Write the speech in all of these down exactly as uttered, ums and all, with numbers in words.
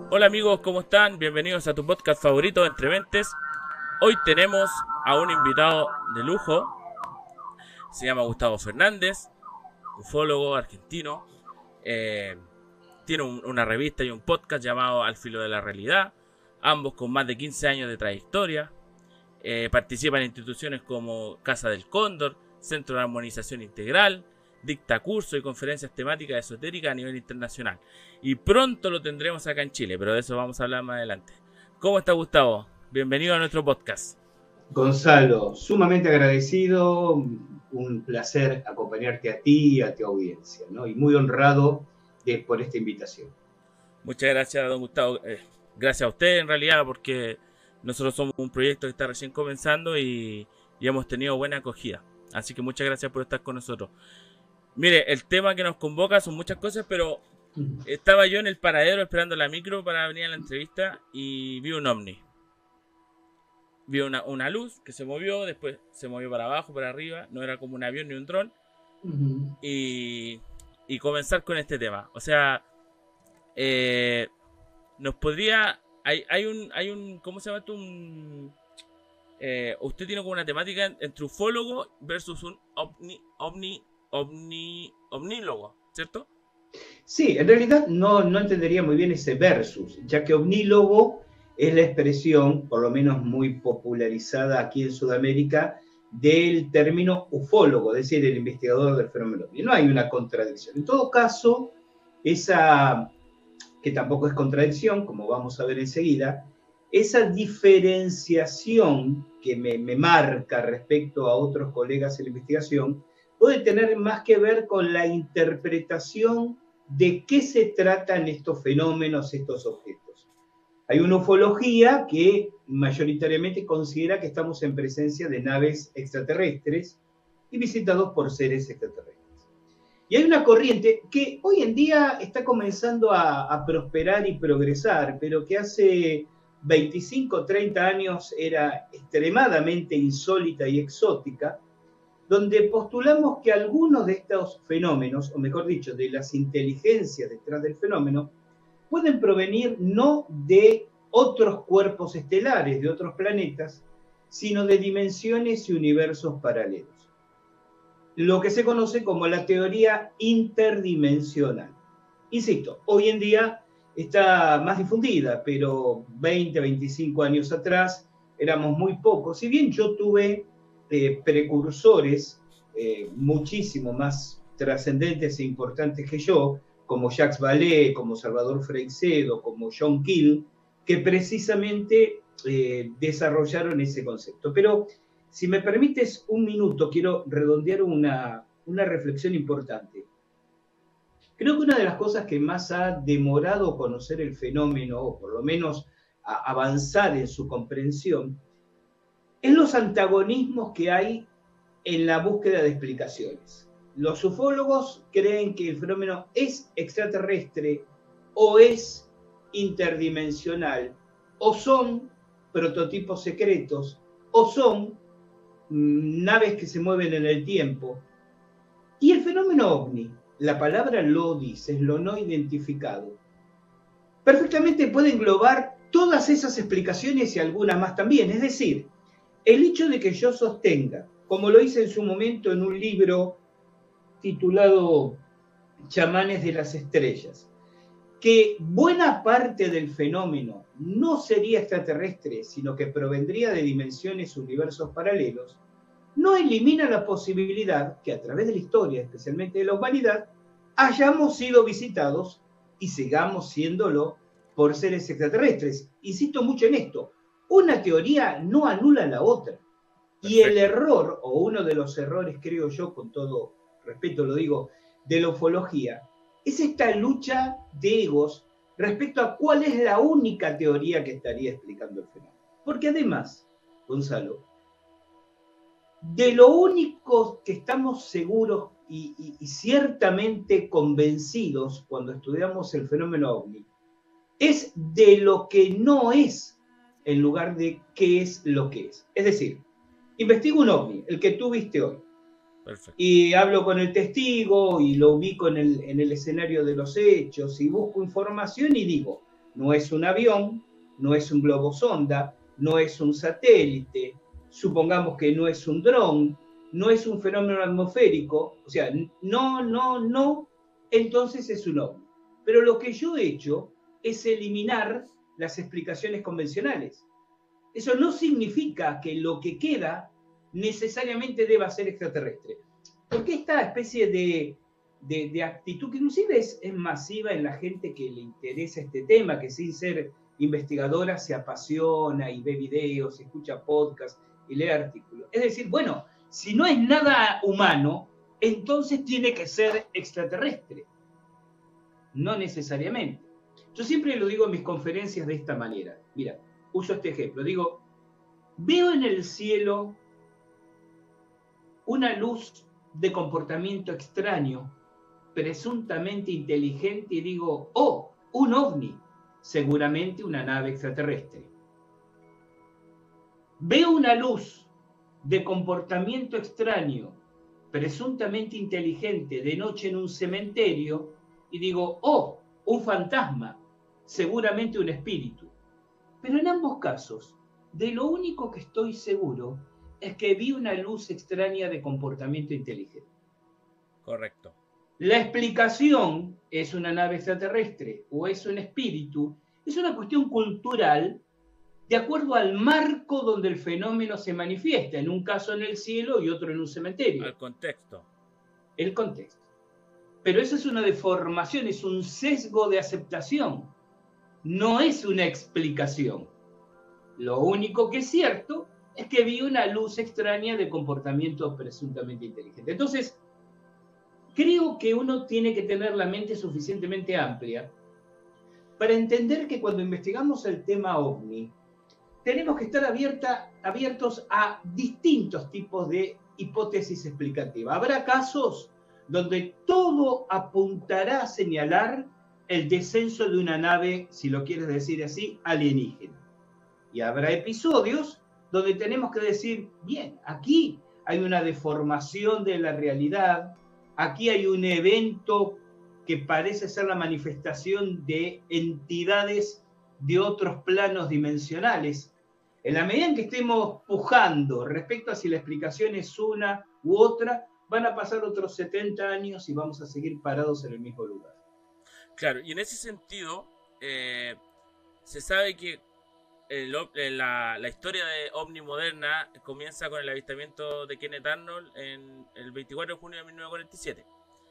Hola amigos, ¿cómo están? Bienvenidos a tu podcast favorito Entre Mentes. Hoy tenemos a un invitado de lujo. Se llama Gustavo Fernández, ufólogo argentino. Eh, tiene un, una revista y un podcast llamado Al Filo de la Realidad, ambos con más de quince años de trayectoria. Eh, participa en instituciones como Casa del Cóndor, Centro de Armonización Integral, dicta cursos y conferencias temáticas esotéricas a nivel internacional. Y pronto lo tendremos acá en Chile, pero de eso vamos a hablar más adelante. ¿Cómo está Gustavo? Bienvenido a nuestro podcast. Gonzalo, sumamente agradecido, un placer acompañarte a ti y a tu audiencia, ¿no? Y muy honrado de, por esta invitación. Muchas gracias, don Gustavo. Eh, gracias a usted en realidad, porque nosotros somos un proyecto que está recién comenzando y, y hemos tenido buena acogida. Así que muchas gracias por estar con nosotros. Mire, el tema que nos convoca son muchas cosas, pero estaba yo en el paradero esperando la micro para venir a la entrevista y vi un ovni. Vi una, una luz que se movió, después se movió para abajo, para arriba, no era como un avión ni un dron. Uh-huh. y, y comenzar con este tema. O sea, eh, nos podría... Hay, hay un... hay un ¿Cómo se llama esto? Un... Eh, usted tiene como una temática entre ufólogo versus un ovni... ovni Ovni, ovnílogo, ¿cierto? Sí, en realidad no, no entendería muy bien ese versus, ya que ovnílogo es la expresión, por lo menos muy popularizada aquí en Sudamérica, del término ufólogo, es decir, el investigador del fenómeno ovni. No hay una contradicción. En todo caso, esa, que tampoco es contradicción, como vamos a ver enseguida, esa diferenciación que me, me marca respecto a otros colegas en la investigación, puede tener más que ver con la interpretación de qué se tratan estos fenómenos, estos objetos. Hay una ufología que mayoritariamente considera que estamos en presencia de naves extraterrestres y visitados por seres extraterrestres. Y hay una corriente que hoy en día está comenzando a, a prosperar y progresar, pero que hace veinticinco, treinta años era extremadamente insólita y exótica, donde postulamos que algunos de estos fenómenos, o mejor dicho, de las inteligencias detrás del fenómeno, pueden provenir no de otros cuerpos estelares, de otros planetas, sino de dimensiones y universos paralelos. Lo que se conoce como la teoría interdimensional. Insisto, hoy en día está más difundida, pero veinte, veinticinco años atrás éramos muy pocos. Si bien yo tuve Eh, precursores eh, muchísimo más trascendentes e importantes que yo, como Jacques Vallée, como Salvador Freixedo, como John Keel, que precisamente eh, desarrollaron ese concepto. Pero si me permites un minuto, quiero redondear una, una reflexión importante. Creo que una de las cosas que más ha demorado conocer el fenómeno, o por lo menos a avanzar en su comprensión, es los antagonismos que hay en la búsqueda de explicaciones. Los ufólogos creen que el fenómeno es extraterrestre o es interdimensional, o son prototipos secretos, o son mmm, naves que se mueven en el tiempo. Y el fenómeno ovni, la palabra lo dice, es lo no identificado, perfectamente puede englobar todas esas explicaciones y algunas más también. Es decir, el hecho de que yo sostenga, como lo hice en su momento en un libro titulado Chamanes de las Estrellas, que buena parte del fenómeno no sería extraterrestre, sino que provendría de dimensiones, universos paralelos, no elimina la posibilidad que a través de la historia, especialmente de la humanidad, hayamos sido visitados y sigamos siéndolo por seres extraterrestres. Insisto mucho en esto. Una teoría no anula la otra. Perfecto. Y el error, o uno de los errores, creo yo, con todo respeto lo digo, de la ufología, es esta lucha de egos respecto a cuál es la única teoría que estaría explicando el fenómeno. Porque además, Gonzalo, de lo único que estamos seguros y, y, y ciertamente convencidos cuando estudiamos el fenómeno ovni, es de lo que no es en lugar de qué es lo que es. Es decir, investigo un ovni, el que tú viste hoy. Perfecto. Y hablo con el testigo y lo ubico en el, en el escenario de los hechos y busco información y digo, No es un avión, no es un globo sonda, no es un satélite, supongamos que no es un dron, no es un fenómeno atmosférico, o sea, no, no, no, entonces es un ovni. Pero lo que yo he hecho es eliminar las explicaciones convencionales. Eso no significa que lo que queda necesariamente deba ser extraterrestre. Porque esta especie de, de, de actitud, que inclusive es, es masiva en la gente que le interesa este tema, que sin ser investigadora se apasiona y ve videos, escucha podcasts y lee artículos. Es decir, bueno, si no es nada humano, entonces tiene que ser extraterrestre. No necesariamente. Yo siempre lo digo en mis conferencias de esta manera. Mira, uso este ejemplo. Digo, veo en el cielo una luz de comportamiento extraño, presuntamente inteligente, y digo, oh, un ovni, seguramente una nave extraterrestre. Veo una luz de comportamiento extraño, presuntamente inteligente, de noche en un cementerio, y digo, oh, un fantasma, seguramente un espíritu. Pero en ambos casos, de lo único que estoy seguro es que vi una luz extraña de comportamiento inteligente. Correcto. La explicación es una nave extraterrestre o es un espíritu, es una cuestión cultural de acuerdo al marco donde el fenómeno se manifiesta, en un caso en el cielo y otro en un cementerio. Al contexto. El contexto. Pero eso es una deformación, es un sesgo de aceptación, no es una explicación. Lo único que es cierto es que vi una luz extraña de comportamiento presuntamente inteligente. Entonces, creo que uno tiene que tener la mente suficientemente amplia para entender que cuando investigamos el tema ovni, tenemos que estar abierta, abiertos a distintos tipos de hipótesis explicativas. Habrá casos donde todo apuntará a señalar el descenso de una nave, si lo quieres decir así, alienígena. Y habrá episodios donde tenemos que decir, bien, aquí hay una deformación de la realidad, aquí hay un evento que parece ser la manifestación de entidades de otros planos dimensionales. En la medida en que estemos pujando respecto a si la explicación es una u otra, van a pasar otros setenta años y vamos a seguir parados en el mismo lugar. Claro, y en ese sentido, eh, se sabe que el, la, la historia de OVNI moderna comienza con el avistamiento de Kenneth Arnold en el veinticuatro de junio de mil novecientos cuarenta y siete.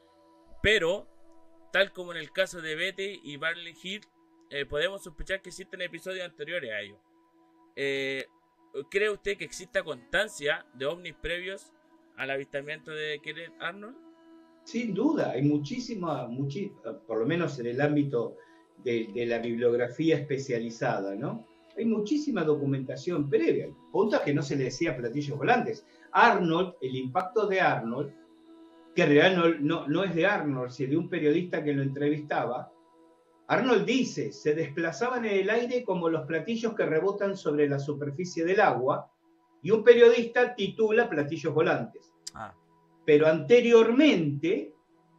Pero, tal como en el caso de Betty y Barley Hill, eh, podemos sospechar que existen episodios anteriores a ello. Eh, ¿Cree usted que exista constancia de ovnis previos al avistamiento de Kenneth Arnold? Sin duda, hay muchísima, muchi, por lo menos en el ámbito de, de la bibliografía especializada, ¿no? Hay muchísima documentación previa. Punto que no se le decía platillos volantes. Arnold, el impacto de Arnold, que en realidad no, no, no es de Arnold, sino de un periodista que lo entrevistaba. Arnold dice, se desplazaban en el aire como los platillos que rebotan sobre la superficie del agua, y un periodista titula platillos volantes. Ah. Pero anteriormente,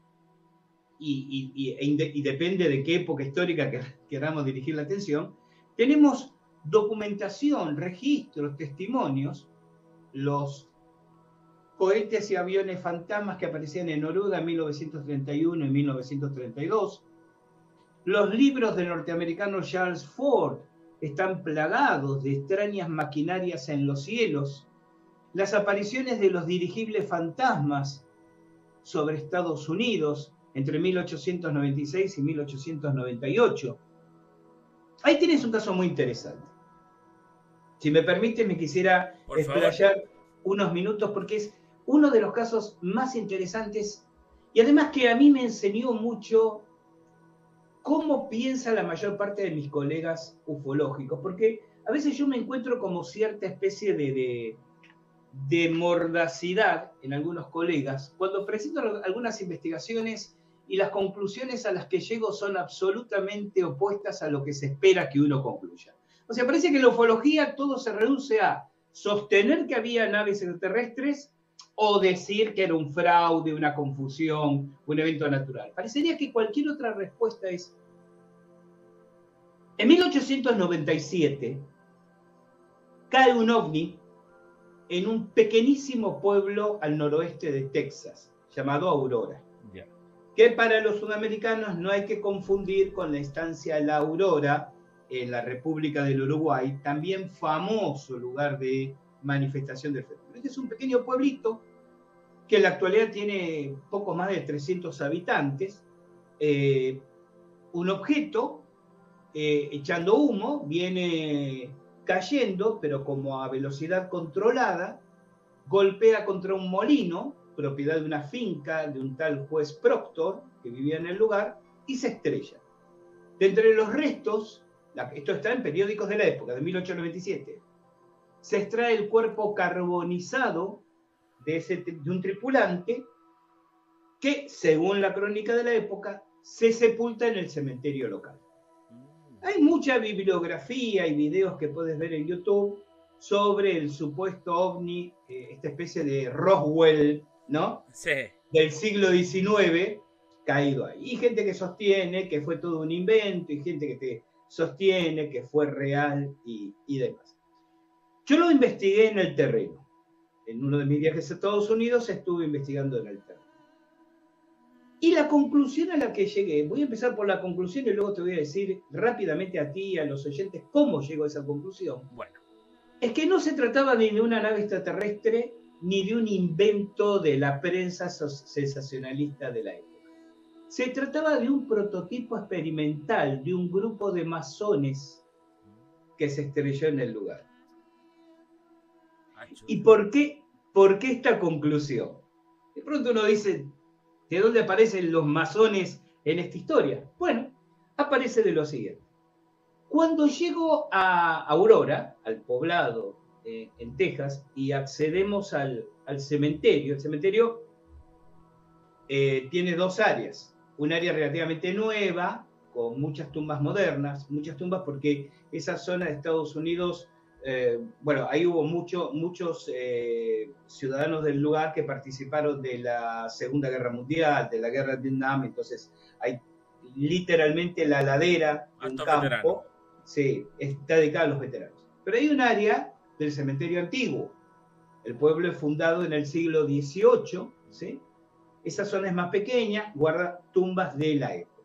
y, y, y, y depende de qué época histórica que queramos dirigir la atención, tenemos documentación, registros, testimonios, los cohetes y aviones fantasmas que aparecían en Noruega en mil novecientos treinta y uno y mil novecientos treinta y dos, los libros del norteamericano Charles Ford están plagados de extrañas maquinarias en los cielos, las apariciones de los dirigibles fantasmas sobre Estados Unidos entre mil ochocientos noventa y seis y mil ochocientos noventa y ocho. Ahí tienes un caso muy interesante. Si me permite, me quisiera explayar unos minutos porque es uno de los casos más interesantes y además que a mí me enseñó mucho cómo piensa la mayor parte de mis colegas ufológicos, porque a veces yo me encuentro como cierta especie de, de, de mordacidad en algunos colegas cuando presento algunas investigaciones y las conclusiones a las que llego son absolutamente opuestas a lo que se espera que uno concluya. O sea, parece que en la ufología todo se reduce a sostener que había naves extraterrestres o decir que era un fraude, una confusión, un evento natural. Parecería que cualquier otra respuesta es En mil ochocientos noventa y siete cae un ovni en un pequeñísimo pueblo al noroeste de Texas, llamado Aurora. Ya. Que para los sudamericanos no hay que confundir con la estancia La Aurora en la República del Uruguay, también famoso lugar de manifestación del fenómeno. Este es un pequeño pueblito que en la actualidad tiene poco más de trescientos habitantes. Eh, un objeto eh, echando humo viene cayendo, pero como a velocidad controlada, golpea contra un molino, propiedad de una finca de un tal juez Proctor, que vivía en el lugar, y se estrella. De entre los restos, esto está en periódicos de la época, de mil ochocientos noventa y siete, se extrae el cuerpo carbonizado de, ese, de un tripulante que, según la crónica de la época, se sepulta en el cementerio local. Hay mucha bibliografía y videos que puedes ver en YouTube sobre el supuesto ovni, eh, esta especie de Roswell, ¿no? Sí. Del siglo diecinueve, caído ahí. Y gente que sostiene que fue todo un invento, y gente que te sostiene que fue real y, y demás. Yo lo investigué en el terreno. En uno de mis viajes a Estados Unidos estuve investigando en el terreno. Y la conclusión a la que llegué, voy a empezar por la conclusión y luego te voy a decir rápidamente a ti y a los oyentes cómo llegó a esa conclusión. Bueno. Es que no se trataba ni de una nave extraterrestre ni de un invento de la prensa sensacionalista de la época. Se trataba de un prototipo experimental de un grupo de masones que se estrelló en el lugar. ¿Y por qué, por qué esta conclusión? De pronto uno dice, ¿de dónde aparecen los masones en esta historia? Bueno, aparece de lo siguiente. Cuando llego a Aurora, al poblado eh, en Texas, y accedemos al, al cementerio, el cementerio eh, tiene dos áreas. Un área relativamente nueva, con muchas tumbas modernas, muchas tumbas porque esa zona de Estados Unidos, eh, bueno, ahí hubo mucho, muchos eh, ciudadanos del lugar que participaron de la Segunda Guerra Mundial, de la Guerra de Vietnam, entonces hay literalmente la ladera de un campo. Sí, está dedicada a los veteranos. Pero hay un área del cementerio antiguo. El pueblo es fundado en el siglo dieciocho, ¿sí? Esa zona es más pequeña, guarda tumbas de la época.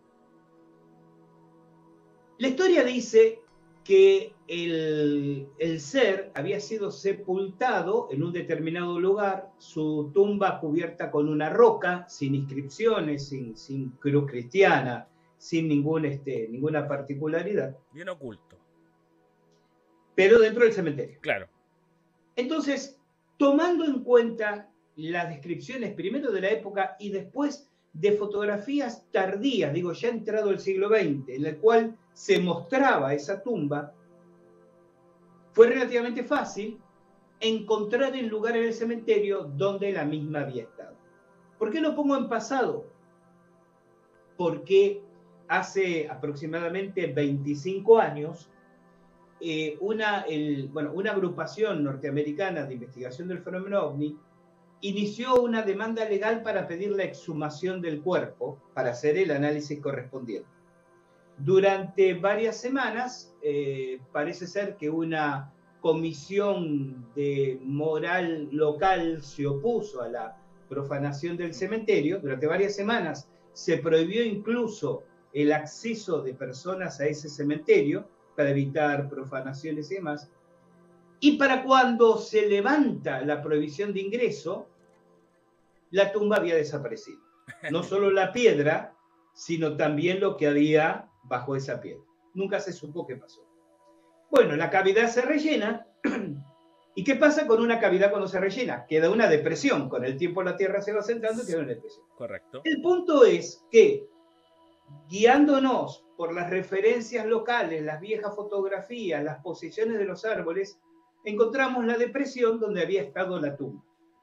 La historia dice que el, el ser había sido sepultado en un determinado lugar, su tumba cubierta con una roca, sin inscripciones, sin, sin cruz cristiana, sin ningún, este, ninguna particularidad. Bien oculto. Pero dentro del cementerio. Claro. Entonces, tomando en cuenta las descripciones primero de la época y después de fotografías tardías, digo, ya entrado el siglo veinte, en la cual se mostraba esa tumba, fue relativamente fácil encontrar el lugar en el cementerio donde la misma había estado. ¿Por qué lo pongo en pasado? Porque hace aproximadamente veinticinco años, eh, una, el, bueno, una agrupación norteamericana de investigación del fenómeno ovni inició una demanda legal para pedir la exhumación del cuerpo para hacer el análisis correspondiente. Durante varias semanas, eh, parece ser que una comisión de moral local se opuso a la profanación del cementerio. Durante varias semanas se prohibió incluso el acceso de personas a ese cementerio para evitar profanaciones y demás. Y para cuando se levanta la prohibición de ingreso, la tumba había desaparecido. No solo la piedra, sino también lo que había bajo esa piedra. Nunca se supo qué pasó. Bueno, la cavidad se rellena. ¿Y qué pasa con una cavidad cuando se rellena? Queda una depresión. Con el tiempo la tierra se va sentando y queda una depresión. Correcto. El punto es que, guiándonos por las referencias locales, las viejas fotografías, las posiciones de los árboles, encontramos la depresión donde había estado la tumba.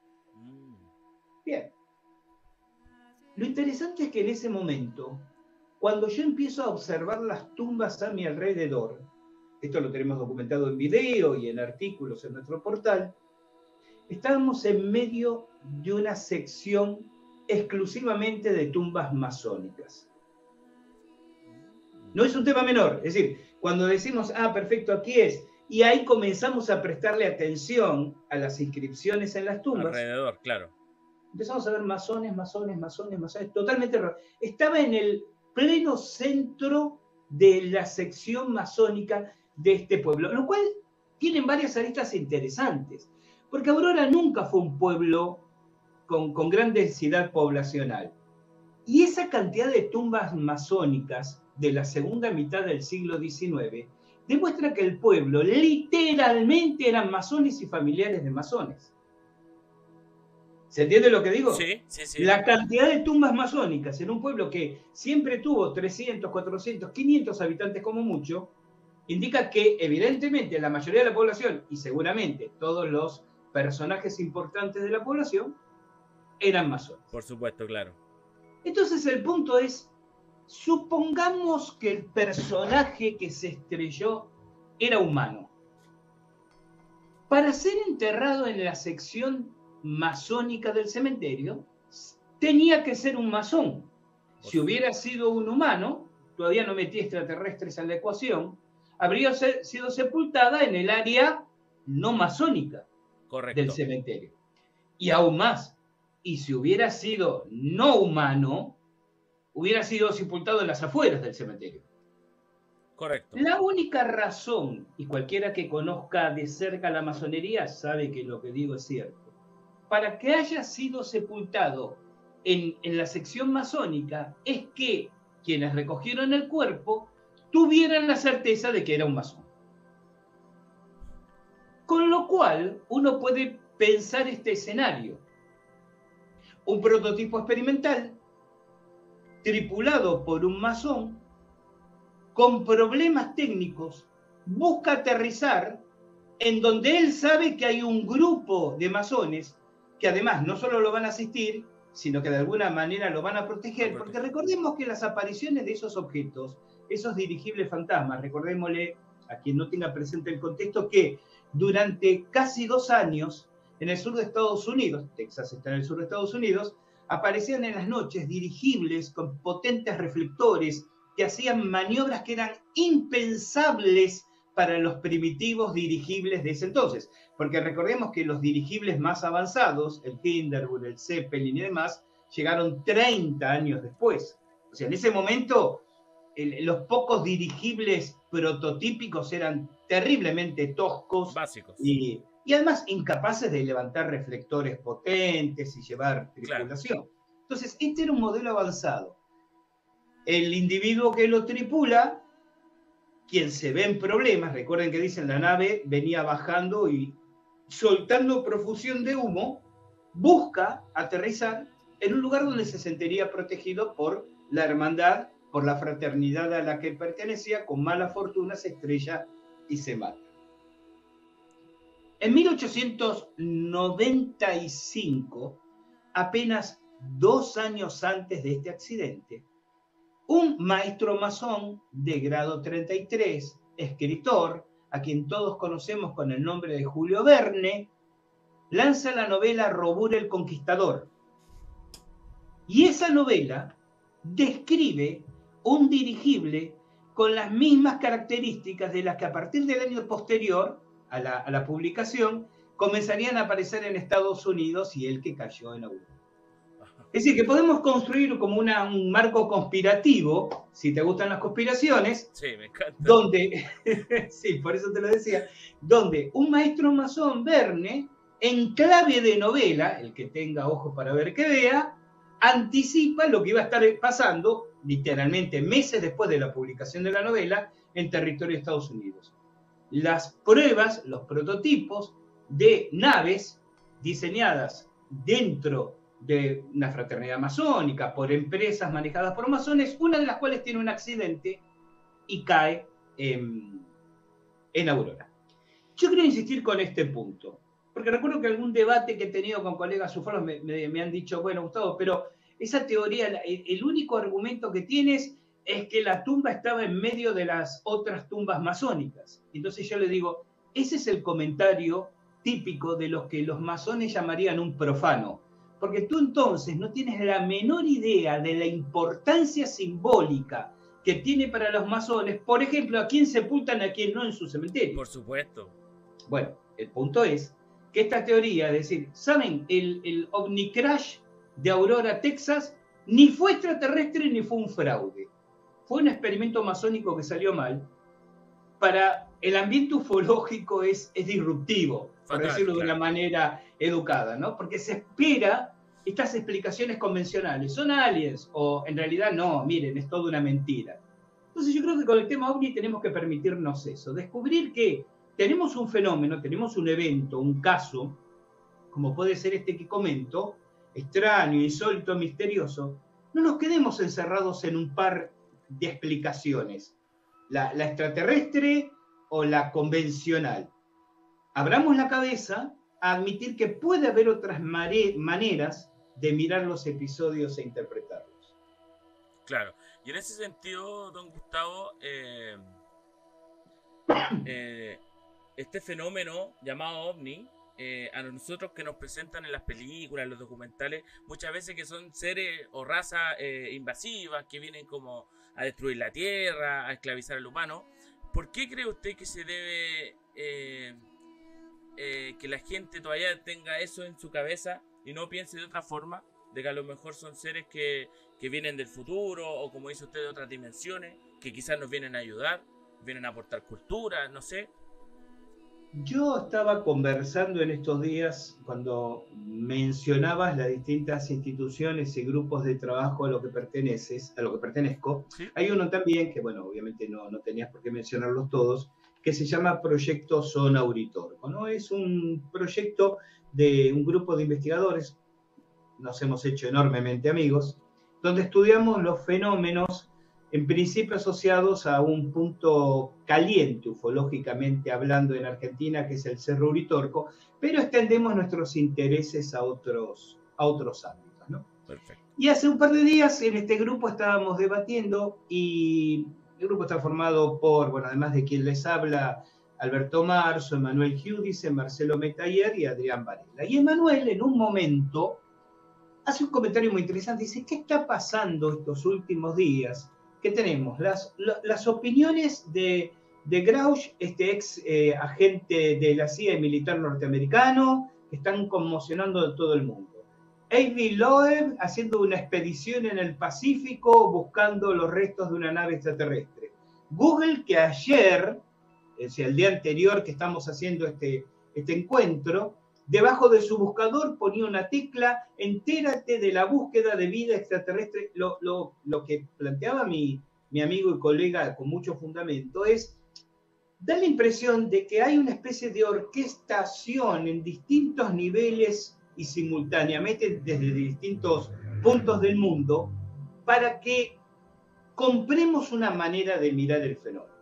Bien. Lo interesante es que en ese momento, cuando yo empiezo a observar las tumbas a mi alrededor, esto lo tenemos documentado en video y en artículos en nuestro portal, estábamos en medio de una sección exclusivamente de tumbas masónicas. No es un tema menor. Es decir, cuando decimos, ah, perfecto, aquí es, y ahí comenzamos a prestarle atención a las inscripciones en las tumbas. Alrededor, claro. Empezamos a ver masones, masones, masones, masones, totalmente raro. Estaba en el pleno centro de la sección masónica de este pueblo, lo cual tienen varias aristas interesantes, porque Aurora nunca fue un pueblo con, con gran densidad poblacional. Y esa cantidad de tumbas masónicas de la segunda mitad del siglo diecinueve demuestra que el pueblo literalmente eran masones y familiares de masones. ¿Se entiende lo que digo? Sí, sí, sí. La cantidad de tumbas masónicas en un pueblo que siempre tuvo trescientos, cuatrocientos, quinientos habitantes como mucho, indica que evidentemente la mayoría de la población, y seguramente todos los personajes importantes de la población, eran masones. Por supuesto, claro. Entonces el punto es, supongamos que el personaje que se estrelló era humano. Para ser enterrado en la sección masónica del cementerio, tenía que ser un masón. Si hubiera sido un humano, todavía no metí extraterrestres en la ecuación, habría sido sepultada en el área no masónica Correcto. del cementerio. Y aún más, y si hubiera sido no humano, hubiera sido sepultado en las afueras del cementerio. Correcto. La única razón, y cualquiera que conozca de cerca la masonería sabe que lo que digo es cierto, para que haya sido sepultado en, en la sección masónica es que quienes recogieron el cuerpo tuvieran la certeza de que era un masón. Con lo cual, uno puede pensar este escenario. Un prototipo experimental, tripulado por un masón, con problemas técnicos, busca aterrizar en donde él sabe que hay un grupo de masones que además no solo lo van a asistir, sino que de alguna manera lo van a proteger, porque recordemos que las apariciones de esos objetos, esos dirigibles fantasmas, recordémosle a quien no tenga presente el contexto, que durante casi dos años en el sur de Estados Unidos, Texas está en el sur de Estados Unidos, aparecían en las noches dirigibles con potentes reflectores que hacían maniobras que eran impensables para los primitivos dirigibles de ese entonces. Porque recordemos que los dirigibles más avanzados, el Hindenburg, el Zeppelin y demás, llegaron treinta años después. O sea, en ese momento, el, los pocos dirigibles prototípicos eran terriblemente toscos. Básicos. Y, y además incapaces de levantar reflectores potentes y llevar tripulación. Claro. Entonces, este era un modelo avanzado. El individuo que lo tripula, quien se ve en problemas, recuerden que dicen la nave venía bajando y soltando profusión de humo, busca aterrizar en un lugar donde se sentiría protegido por la hermandad, por la fraternidad a la que pertenecía, con mala fortuna se estrella y se mata. En mil ochocientos noventa y cinco, apenas dos años antes de este accidente, un maestro masón de grado treinta y tres, escritor, a quien todos conocemos con el nombre de Julio Verne, lanza la novela Robur el Conquistador. Y esa novela describe un dirigible con las mismas características de las que a partir del año posterior a la, a la publicación comenzarían a aparecer en Estados Unidos y el que cayó en Europa. Es decir, que podemos construir como una, un marco conspirativo, si te gustan las conspiraciones, sí, me encanta. Donde, sí, por eso te lo decía, donde un maestro masón, Verne, en clave de novela, el que tenga ojos para ver que vea, anticipa lo que iba a estar pasando, literalmente meses después de la publicación de la novela, en territorio de Estados Unidos. Las pruebas, los prototipos de naves diseñadas dentro de una fraternidad masónica, por empresas manejadas por masones, una de las cuales tiene un accidente y cae en, en Aurora. Yo quiero insistir con este punto, porque recuerdo que algún debate que he tenido con colegas ufologos me, me, me han dicho, bueno, Gustavo, pero esa teoría, el, el único argumento que tienes es que la tumba estaba en medio de las otras tumbas masónicas. Entonces yo le digo, ese es el comentario típico de los que los masones llamarían un profano, porque tú entonces no tienes la menor idea de la importancia simbólica que tiene para los masones, por ejemplo, a quién sepultan, a quién no en su cementerio. Por supuesto. Bueno, el punto es que esta teoría, es decir, ¿saben? El, el OVNI-crash de Aurora, Texas, ni fue extraterrestre ni fue un fraude. Fue un experimento masónico que salió mal. Para el ambiente ufológico es, es disruptivo, por Fatal, decirlo claro. de una manera educada, ¿no? Porque se espera estas explicaciones convencionales. ¿Son aliens? O en realidad no, miren, es toda una mentira. Entonces yo creo que con el tema OVNI tenemos que permitirnos eso, descubrir que tenemos un fenómeno, tenemos un evento, un caso, como puede ser este que comento, extraño, insólito, misterioso. No nos quedemos encerrados en un par de explicaciones, la, la extraterrestre o la convencional. Abramos la cabeza a admitir que puede haber otras mare- maneras de mirar los episodios e interpretarlos. Claro, y en ese sentido, don Gustavo, eh, eh, este fenómeno llamado OVNI, eh, a nosotros que nos presentan en las películas, en los documentales, muchas veces que son seres o razas eh, invasivas que vienen como a destruir la Tierra, a esclavizar al humano. ¿Por qué cree usted que se debe eh, eh, que la gente todavía tenga eso en su cabeza y no piense de otra forma? De que a lo mejor son seres que, que vienen del futuro o, como dice usted, de otras dimensiones, que quizás nos vienen a ayudar, vienen a aportar cultura, no sé. Yo estaba conversando en estos días cuando mencionabas las distintas instituciones y grupos de trabajo a lo que perteneces, a lo que pertenezco. ¿Sí? Hay uno también que, bueno, obviamente no, no tenías por qué mencionarlos todos, que se llama Proyecto Zona Uritorco, ¿no? Es un proyecto de un grupo de investigadores, nos hemos hecho enormemente amigos, donde estudiamos los fenómenos en principio asociados a un punto caliente ufológicamente hablando en Argentina, que es el Cerro Uritorco, pero extendemos nuestros intereses a otros, a otros ámbitos, ¿no? Perfecto. Y hace un par de días en este grupo estábamos debatiendo y el grupo está formado por, bueno, además de quien les habla, Alberto Marzo, Emanuel Giudice, Marcelo Metayer y Adrián Varela. Y Emanuel en un momento hace un comentario muy interesante, dice, ¿qué está pasando estos últimos días? ¿Qué tenemos? Las, las opiniones de, de Grauch, este ex eh, agente de la C I A y militar norteamericano, que están conmocionando a todo el mundo. A V Loeb haciendo una expedición en el Pacífico buscando los restos de una nave extraterrestre. Google, que ayer, es decir, el día anterior que estamos haciendo este, este encuentro, debajo de su buscador ponía una tecla, entérate de la búsqueda de vida extraterrestre. Lo, lo, lo que planteaba mi, mi amigo y colega con mucho fundamento es, da la impresión de que hay una especie de orquestación en distintos niveles y simultáneamente desde distintos puntos del mundo para que compremos una manera de mirar el fenómeno.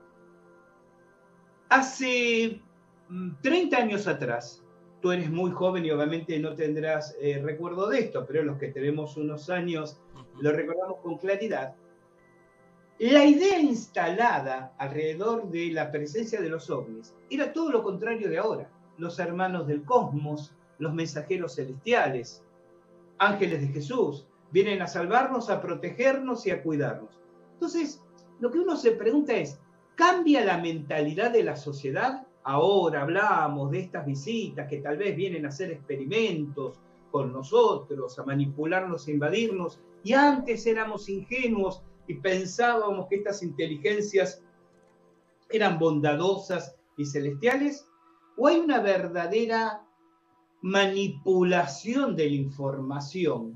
Hace treinta años atrás, tú eres muy joven y obviamente no tendrás eh, recuerdo de esto, pero los que tenemos unos años lo recordamos con claridad. La idea instalada alrededor de la presencia de los ovnis era todo lo contrario de ahora. Los hermanos del cosmos, los mensajeros celestiales, ángeles de Jesús, vienen a salvarnos, a protegernos y a cuidarnos. Entonces, lo que uno se pregunta es, ¿cambia la mentalidad de la sociedad? Ahora hablamos de estas visitas que tal vez vienen a hacer experimentos con nosotros, a manipularnos, a invadirnos, y antes éramos ingenuos y pensábamos que estas inteligencias eran bondadosas y celestiales, o hay una verdadera manipulación de la información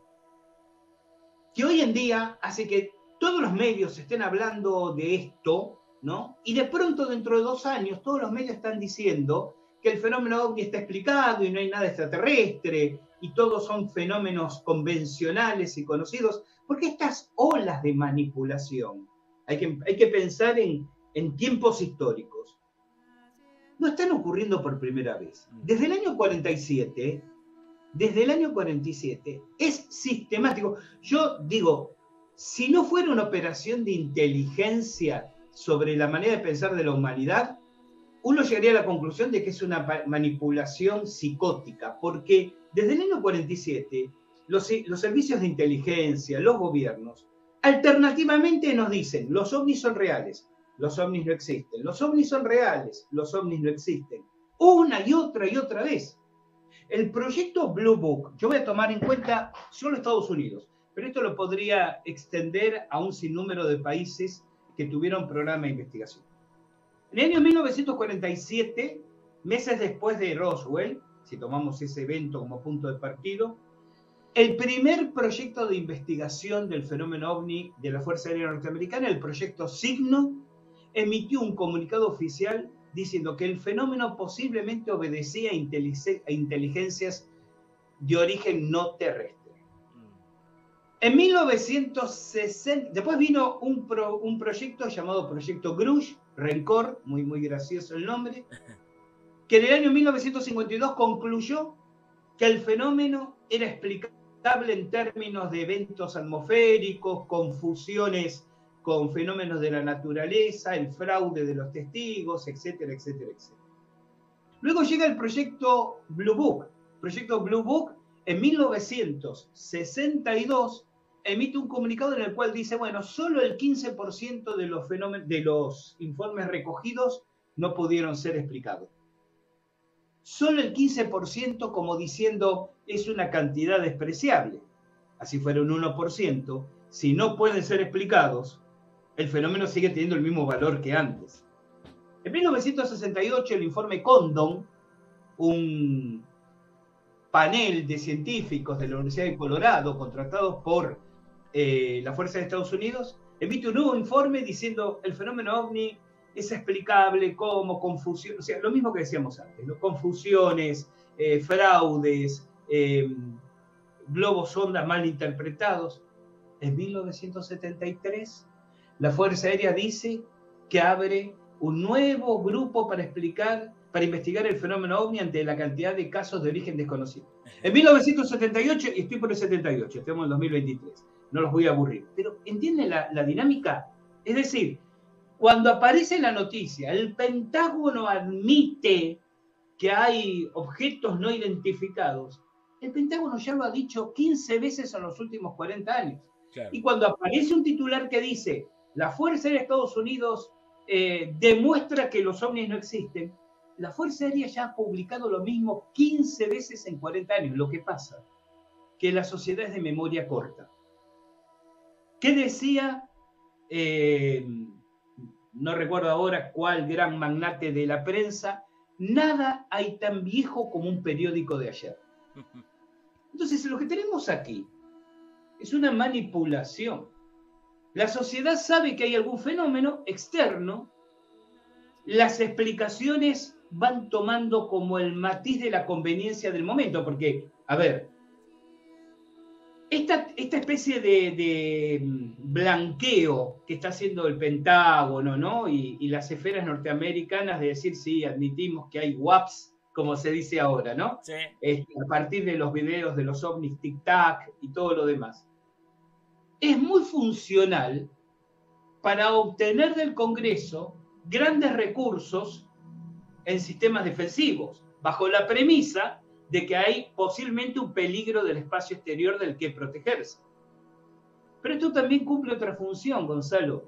que hoy en día hace que todos los medios estén hablando de esto, ¿no? Y de pronto dentro de dos años todos los medios están diciendo que el fenómeno OVNI está explicado y no hay nada extraterrestre y todos son fenómenos convencionales y conocidos, porque estas olas de manipulación, hay que, hay que pensar en, en tiempos históricos, no están ocurriendo por primera vez. Desde el año cuarenta y siete, desde el año cuarenta y siete, es sistemático. Yo digo, si no fuera una operación de inteligencia sobre la manera de pensar de la humanidad, uno llegaría a la conclusión de que es una manipulación psicótica, porque desde el año cuarenta y siete los, los servicios de inteligencia, los gobiernos, Alternativamente nos dicen, los ovnis son reales, los ovnis no existen, los ovnis son reales, los ovnis no existen. Una y otra y otra vez. El proyecto Blue Book, yo voy a tomar en cuenta solo Estados Unidos, pero esto lo podría extender a un sinnúmero de países que tuvieron programa de investigación. En el año mil novecientos cuarenta y siete, meses después de Roswell, si tomamos ese evento como punto de partida, el primer proyecto de investigación del fenómeno ovni de la Fuerza Aérea Norteamericana, el proyecto Signo, emitió un comunicado oficial diciendo que el fenómeno posiblemente obedecía a inteligencias de origen no terrestre. En mil novecientos sesenta, después vino un, pro, un proyecto llamado Proyecto Grush, Rencor, muy, muy gracioso el nombre, que en el año mil novecientos cincuenta y dos concluyó que el fenómeno era explicable en términos de eventos atmosféricos, confusiones con fenómenos de la naturaleza, el fraude de los testigos, etcétera, etcétera, etcétera. Luego llega el proyecto Blue Book. El proyecto Blue Book, en mil novecientos sesenta y dos, emite un comunicado en el cual dice, bueno, solo el quince por ciento de los, fenómenos, de los informes recogidos no pudieron ser explicados. Solo el quince por ciento, como diciendo, es una cantidad despreciable. Así fuera un uno por ciento, si no pueden ser explicados, el fenómeno sigue teniendo el mismo valor que antes. En mil novecientos sesenta y ocho, el informe Condon, un panel de científicos de la Universidad de Colorado, contratados por eh, la Fuerza de Estados Unidos, emite un nuevo informe diciendo el fenómeno ovni es explicable como confusión, o sea, lo mismo que decíamos antes, ¿no? Confusiones, eh, fraudes, eh, globos sonda mal interpretados. En mil novecientos setenta y tres, la Fuerza Aérea dice que abre un nuevo grupo para explicar, para investigar el fenómeno ovni ante la cantidad de casos de origen desconocido. En mil novecientos setenta y ocho, y estoy por el setenta y ocho, estamos en dos mil veintitrés, no los voy a aburrir, pero ¿entienden la, la dinámica? Es decir, cuando aparece la noticia, el Pentágono admite que hay objetos no identificados, el Pentágono ya lo ha dicho quince veces en los últimos cuarenta años. Claro. Y cuando aparece un titular que dice, la Fuerza Aérea de Estados Unidos eh, demuestra que los ovnis no existen, la Fuerza Aérea ya ha publicado lo mismo quince veces en cuarenta años. Lo que pasa, que la sociedad es de memoria corta. ¿Qué decía? Eh, no recuerdo ahora cuál gran magnate de la prensa, nada hay tan viejo como un periódico de ayer. Entonces, lo que tenemos aquí es una manipulación. La sociedad sabe que hay algún fenómeno externo, las explicaciones van tomando como el matiz de la conveniencia del momento, porque, a ver, esta, esta especie de, de blanqueo que está haciendo el Pentágono, ¿no? Y, y las esferas norteamericanas de decir, sí, admitimos que hay W A Ps, como se dice ahora, ¿no? Sí. Este, a partir de los videos de los ovnis tic-tac y todo lo demás. Es muy funcional para obtener del Congreso grandes recursos en sistemas defensivos, bajo la premisa de que hay posiblemente un peligro del espacio exterior del que protegerse. Pero esto también cumple otra función, Gonzalo.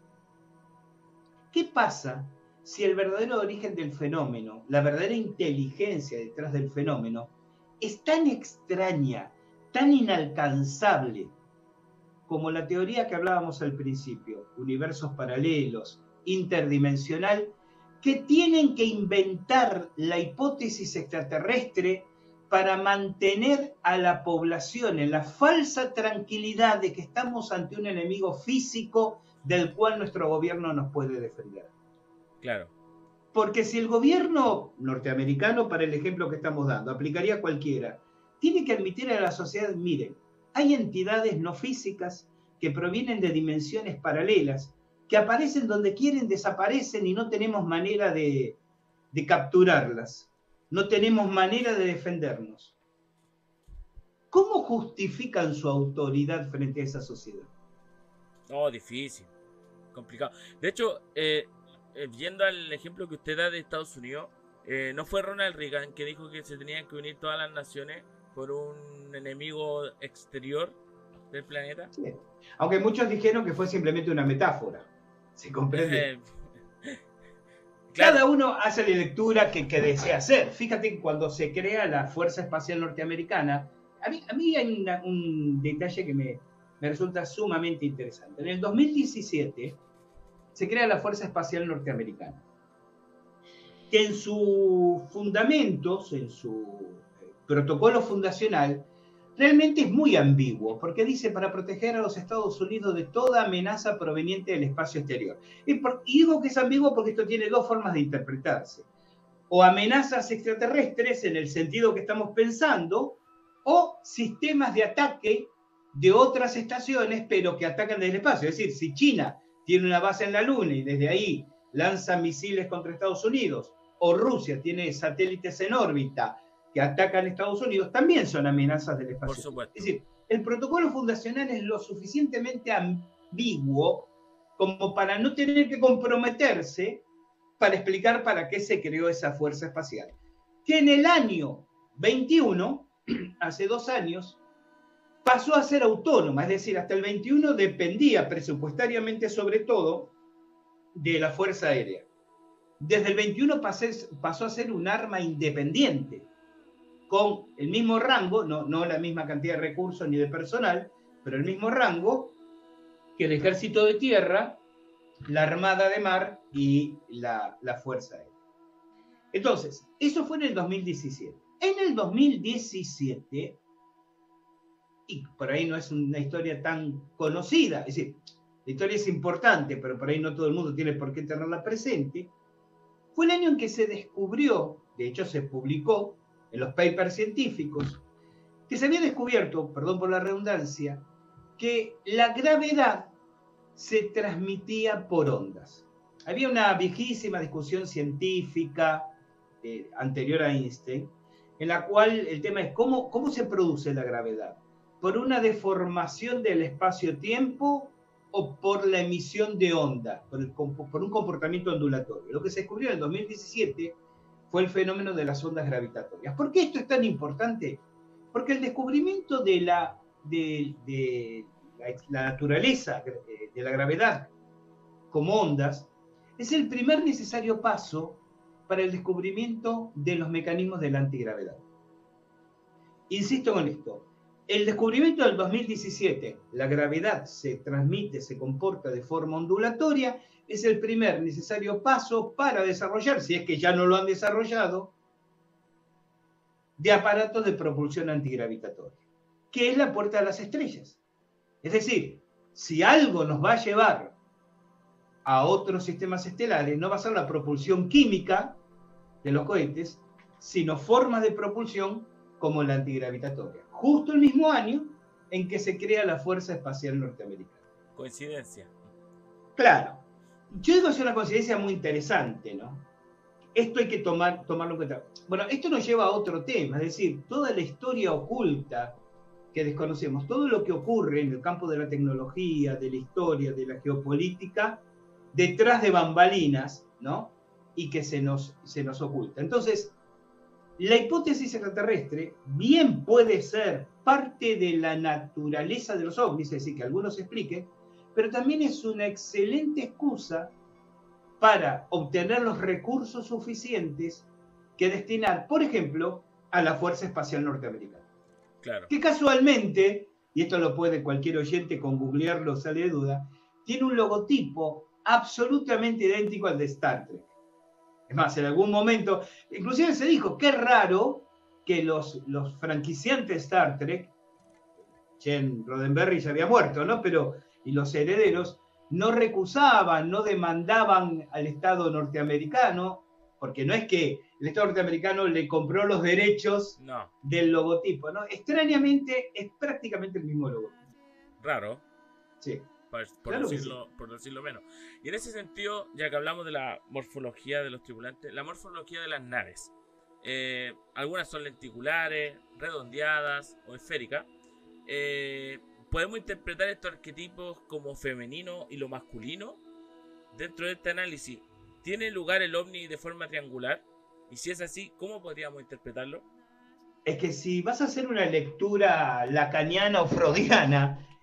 ¿Qué pasa si el verdadero origen del fenómeno, la verdadera inteligencia detrás del fenómeno, es tan extraña, tan inalcanzable, como la teoría que hablábamos al principio, universos paralelos, interdimensional, que tienen que inventar la hipótesis extraterrestre para mantener a la población en la falsa tranquilidad de que estamos ante un enemigo físico del cual nuestro gobierno nos puede defender? Claro. Porque si el gobierno norteamericano, para el ejemplo que estamos dando, aplicaría cualquiera, tiene que admitir a la sociedad, miren, hay entidades no físicas que provienen de dimensiones paralelas, que aparecen donde quieren, desaparecen y no tenemos manera de, de capturarlas. No tenemos manera de defendernos. ¿Cómo justifican su autoridad frente a esa sociedad? No, difícil, complicado. De hecho, eh, eh, viendo al ejemplo que usted da de Estados Unidos, eh, no fue Ronald Reagan que dijo que se tenían que unir todas las naciones por un enemigo exterior. del planeta. Sí. Aunque muchos dijeron que fue simplemente una metáfora. ¿Se comprende? Eh, claro. Cada uno hace la lectura que, que desea hacer. Fíjate que cuando se crea la Fuerza Espacial Norteamericana, a mí, a mí hay una, un detalle que me, me resulta sumamente interesante. En el dos mil diecisiete se crea la Fuerza Espacial Norteamericana, que en sus fundamentos, en su protocolo fundacional, realmente es muy ambiguo, porque dice para proteger a los Estados Unidos de toda amenaza proveniente del espacio exterior. Y, por, y digo que es ambiguo porque esto tiene dos formas de interpretarse. O amenazas extraterrestres en el sentido que estamos pensando, o sistemas de ataque de otras estaciones, pero que atacan desde el espacio. Es decir, si China tiene una base en la Luna y desde ahí lanza misiles contra Estados Unidos, o Rusia tiene satélites en órbita que atacan a Estados Unidos, también son amenazas del espacio. Por supuesto. Es decir, el protocolo fundacional es lo suficientemente ambiguo como para no tener que comprometerse para explicar para qué se creó esa fuerza espacial. Que en el año veintiuno, hace dos años, pasó a ser autónoma, es decir, hasta el veintiuno dependía presupuestariamente sobre todo de la Fuerza Aérea. Desde el veintiuno pasé, pasó a ser un arma independiente, con el mismo rango, no, no la misma cantidad de recursos ni de personal, pero el mismo rango que el Ejército de Tierra, la Armada de Mar y la, la Fuerza Aérea. Entonces, eso fue en el dos mil diecisiete. En el dos mil diecisiete, y por ahí no es una historia tan conocida, es decir, la historia es importante, pero por ahí no todo el mundo tiene por qué tenerla presente, fue el año en que se descubrió, de hecho se publicó en los papers científicos, que se había descubierto, perdón por la redundancia, que la gravedad se transmitía por ondas. Había una viejísima discusión científica eh, anterior a Einstein, en la cual el tema es cómo, cómo se produce la gravedad. ¿Por una deformación del espacio-tiempo o por la emisión de onda, por, el, por un comportamiento ondulatorio? Lo que se descubrió en el dos mil diecisiete fue el fenómeno de las ondas gravitatorias. ¿Por qué esto es tan importante? Porque el descubrimiento de la, de, de la, la naturaleza de la gravedad como ondas es el primer necesario paso para el descubrimiento de los mecanismos de la antigravedad. Insisto con esto, el descubrimiento del dos mil diecisiete, la gravedad se transmite, se comporta de forma ondulatoria, es el primer necesario paso para desarrollar, si es que ya no lo han desarrollado, de aparatos de propulsión antigravitatoria, que es la puerta de las estrellas. Es decir, si algo nos va a llevar a otros sistemas estelares, no va a ser la propulsión química de los cohetes, sino formas de propulsión como la antigravitatoria. Justo el mismo año en que se crea la Fuerza Espacial Norteamericana. Coincidencia. Claro. Yo digo que es una coincidencia muy interesante, ¿no? Esto hay que tomar, tomarlo en cuenta. Bueno, esto nos lleva a otro tema, es decir, toda la historia oculta que desconocemos, todo lo que ocurre en el campo de la tecnología, de la historia, de la geopolítica, detrás de bambalinas, ¿no? Y que se nos, se nos oculta. Entonces, la hipótesis extraterrestre bien puede ser parte de la naturaleza de los ovnis, es decir, que algunos expliquen, pero también es una excelente excusa para obtener los recursos suficientes que destinar, por ejemplo, a la Fuerza Espacial Norteamericana. Claro. Que casualmente, y esto lo puede cualquier oyente con googlearlo, sale de duda, tiene un logotipo absolutamente idéntico al de Star Trek. Es más, en algún momento, inclusive se dijo, qué raro que los, los franquiciantes de Star Trek, Gene Roddenberry ya había muerto, ¿no? Pero, y los herederos, no recusaban, no demandaban al Estado norteamericano, porque no es que el Estado norteamericano le compró los derechos no. del logotipo, ¿no? Extrañamente, es prácticamente el mismo logotipo. Raro. Sí. Por, por, Claro decirlo, sí. por decirlo menos. Y en ese sentido, ya que hablamos de la morfología de los tripulantes, la morfología de las naves. Eh, algunas son lenticulares, redondeadas o esféricas. Eh, ¿Podemos interpretar estos arquetipos como femenino y lo masculino? Dentro de este análisis, ¿tiene lugar el ovni de forma triangular? Y si es así, ¿cómo podríamos interpretarlo? Es que si vas a hacer una lectura lacaniana o freudiana,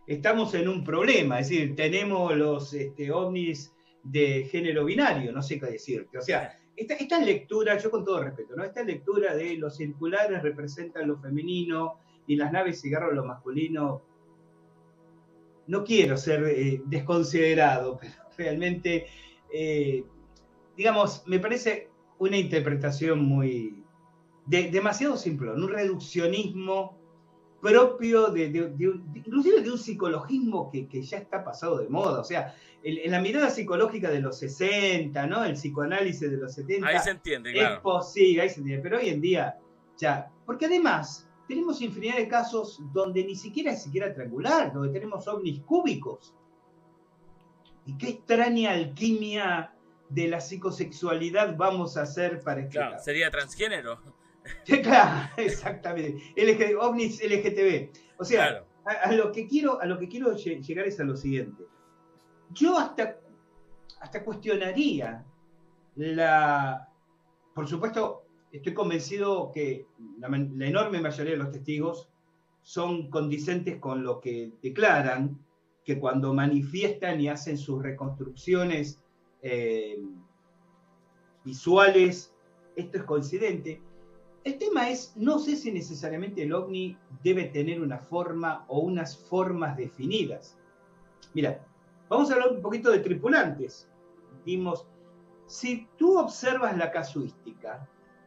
estamos en un problema, es decir, tenemos los este, ovnis de género binario, no sé qué decirte. O sea, esta, esta lectura, yo con todo respeto, ¿no? Esta lectura de los circulares representan lo femenino y las naves cigarro lo masculino, no quiero ser eh, desconsiderado, pero realmente, eh, digamos, me parece una interpretación muy, de, demasiado simple, un reduccionismo propio de, de, de, de, inclusive de un psicologismo que, que ya está pasado de moda. O sea, el, en la mirada psicológica de los sesenta, ¿no? El psicoanálisis de los setenta. Ahí se entiende, es claro. posible, ahí se entiende, pero hoy en día ya, porque además tenemos infinidad de casos donde ni siquiera es siquiera triangular, donde tenemos ovnis cúbicos. Y qué extraña alquimia de la psicosexualidad vamos a hacer para explicar. Claro, sería transgénero. Claro, exactamente. L G, ovnis L G T B. O sea, claro. a, a, lo que quiero, a lo que quiero llegar es a lo siguiente. Yo hasta, hasta cuestionaría la... Por supuesto, estoy convencido que la, la enorme mayoría de los testigos son condicentes con lo que declaran, que cuando manifiestan y hacen sus reconstrucciones eh, visuales, esto es coincidente. El tema es, no sé si necesariamente el ovni debe tener una forma o unas formas definidas. Mira, vamos a hablar un poquito de tripulantes. Dimos, si tú observas la casuística,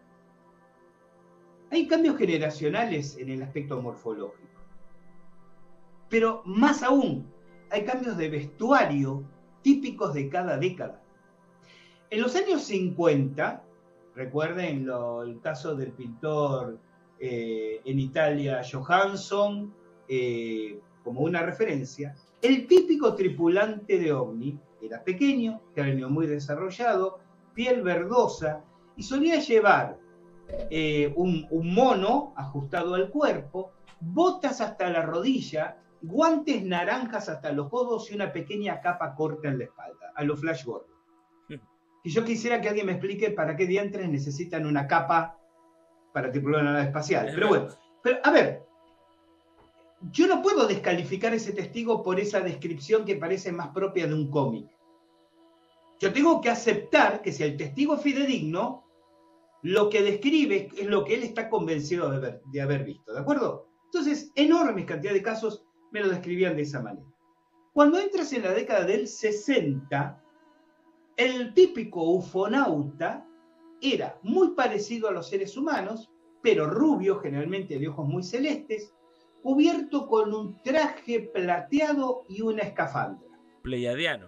hay cambios generacionales en el aspecto morfológico. Pero más aún, hay cambios de vestuario típicos de cada década. En los años cincuenta, recuerden lo, el caso del pintor eh, en Italia, Johansson, eh, como una referencia, el típico tripulante de ovni era pequeño, cráneo muy desarrollado, piel verdosa, y solía llevar eh, un, un mono ajustado al cuerpo, botas hasta la rodilla, guantes naranjas hasta los codos y una pequeña capa corta en la espalda, a los Flash Gordon. Y yo quisiera que alguien me explique para qué diantres necesitan una capa para tripular una nave espacial. Pero bueno, pero a ver, yo no puedo descalificar a ese testigo por esa descripción que parece más propia de un cómic. Yo tengo que aceptar que si el testigo es fidedigno, lo que describe es lo que él está convencido de haber, de haber visto, ¿de acuerdo? Entonces, enormes cantidades de casos me lo describían de esa manera. Cuando entras en la década del sesenta, el típico ufonauta era muy parecido a los seres humanos, pero rubio, generalmente de ojos muy celestes, cubierto con un traje plateado y una escafandra. Pleiadiano.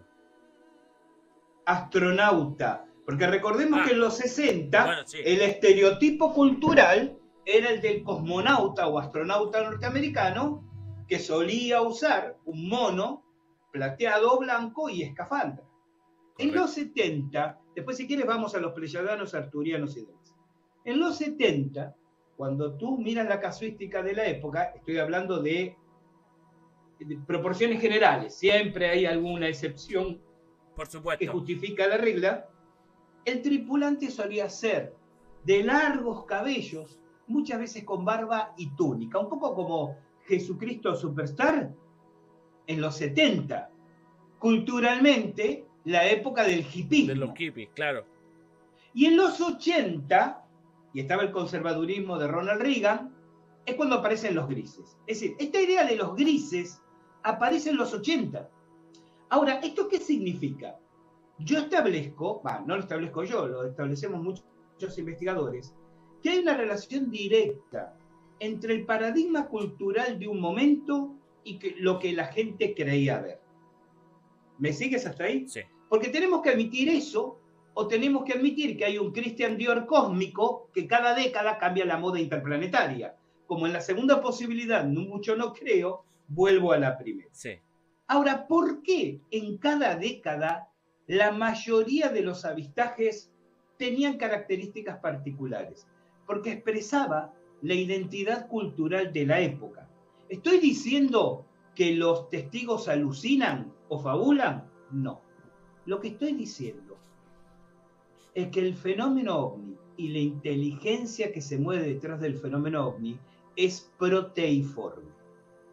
Astronauta. Porque recordemos ah, que en los sesenta, bueno, sí. el estereotipo cultural era el del cosmonauta o astronauta norteamericano, que solía usar un mono plateado blanco y escafandra. Correcto. En los setenta, después si quieres vamos a los pleiadianos, arturianos y demás. En los setenta, cuando tú miras la casuística de la época, estoy hablando de, de proporciones generales, siempre hay alguna excepción por supuesto, que justifica la regla, el tripulante solía ser de largos cabellos, muchas veces con barba y túnica, un poco como Jesucristo Superstar en los setenta. Culturalmente, la época del hipismo. De los hippies, claro. Y en los ochenta, y estaba el conservadurismo de Ronald Reagan, es cuando aparecen los grises. Es decir, esta idea de los grises aparece en los ochenta. Ahora, ¿esto qué significa? Yo establezco, bah, no lo establezco yo, lo establecemos muchos, muchos investigadores, que hay una relación directa entre el paradigma cultural de un momento y que, lo que la gente creía ver. ¿Me sigues hasta ahí? Sí. Porque tenemos que admitir eso, o tenemos que admitir que hay un Christian Dior cósmico que cada década cambia la moda interplanetaria. Como en la segunda posibilidad, no mucho no creo, vuelvo a la primera. Sí. Ahora, ¿por qué en cada década la mayoría de los avistajes tenían características particulares? Porque expresaba la identidad cultural de la época. ¿Estoy diciendo que los testigos alucinan o fabulan? No. Lo que estoy diciendo es que el fenómeno ovni y la inteligencia que se mueve detrás del fenómeno ovni es proteiforme.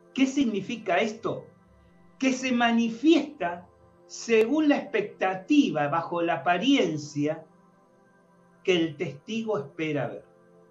¿Qué significa esto? Que se manifiesta según la expectativa, bajo la apariencia que el testigo espera ver.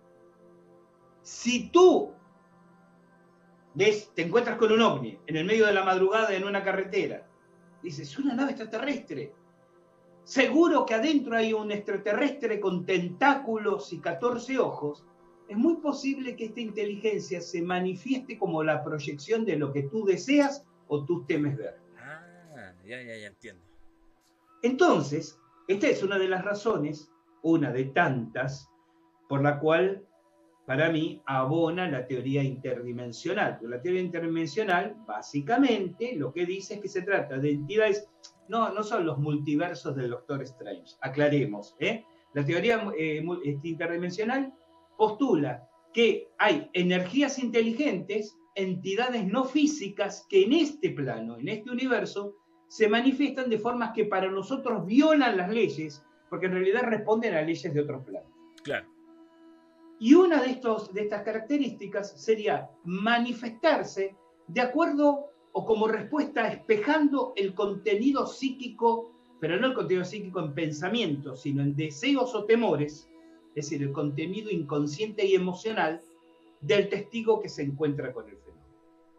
Si tú ves, te encuentras con un ovni en el medio de la madrugada en una carretera, dices, es una nave extraterrestre. Seguro que adentro hay un extraterrestre con tentáculos y catorce ojos. Es muy posible que esta inteligencia se manifieste como la proyección de lo que tú deseas o tú temes ver. Ah, ya, ya, ya entiendo. Entonces, esta es una de las razones, una de tantas, por la cual, para mí, abona la teoría interdimensional. La teoría interdimensional, básicamente, lo que dice es que se trata de entidades, no, no son los multiversos del Doctor Strange, aclaremos, ¿eh? La teoría eh, interdimensional postula que hay energías inteligentes, entidades no físicas que en este plano, en este universo, se manifiestan de formas que para nosotros violan las leyes, porque en realidad responden a leyes de otros planos. Claro. Y una de, estos, de estas características sería manifestarse de acuerdo o como respuesta espejando el contenido psíquico, pero no el contenido psíquico en pensamiento, sino en deseos o temores, es decir, el contenido inconsciente y emocional del testigo que se encuentra con el fenómeno.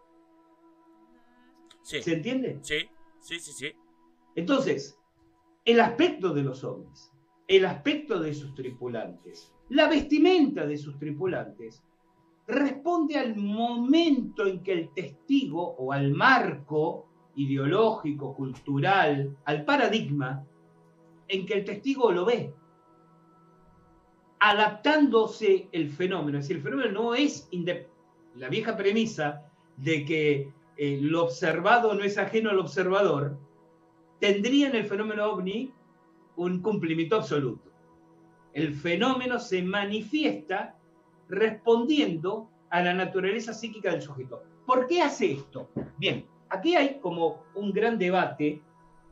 Sí. ¿Se entiende? Sí, sí, sí, sí. Entonces, el aspecto de los ovnis, el aspecto de sus tripulantes, la vestimenta de sus tripulantes, responde al momento en que el testigo o al marco ideológico, cultural, al paradigma en que el testigo lo ve, adaptándose el fenómeno. Es decir, el fenómeno no es la vieja premisa de que eh, lo observado no es ajeno al observador, tendría en el fenómeno ovni un cumplimiento absoluto. El fenómeno se manifiesta respondiendo a la naturaleza psíquica del sujeto. ¿Por qué hace esto? Bien, aquí hay como un gran debate.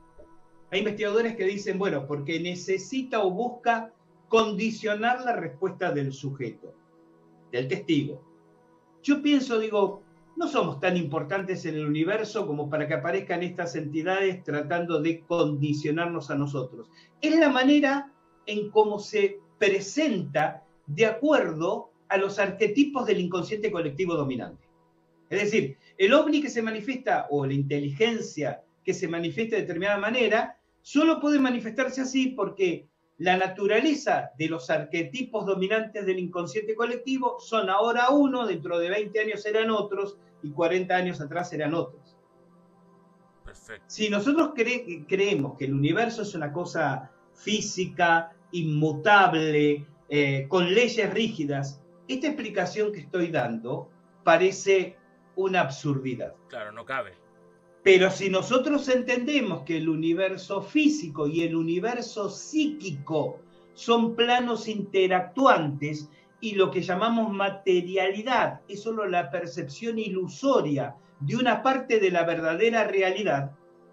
Hay investigadores que dicen, bueno, porque necesita o busca condicionar la respuesta del sujeto, del testigo. Yo pienso, digo, no somos tan importantes en el universo como para que aparezcan estas entidades tratando de condicionarnos a nosotros. Es la manera en cómo se presenta de acuerdo a los arquetipos del inconsciente colectivo dominante. Es decir, el ovni que se manifiesta o la inteligencia que se manifiesta de determinada manera solo puede manifestarse así porque la naturaleza de los arquetipos dominantes del inconsciente colectivo son ahora uno, dentro de veinte años serán otros y cuarenta años atrás serán otros. Perfecto. Si nosotros cre creemos que el universo es una cosa física, inmutable, eh, con leyes rígidas, esta explicación que estoy dando parece una absurdidad. Claro, no cabe. Pero si nosotros entendemos que el universo físico y el universo psíquico son planos interactuantes y lo que llamamos materialidad es solo la percepción ilusoria de una parte de la verdadera realidad,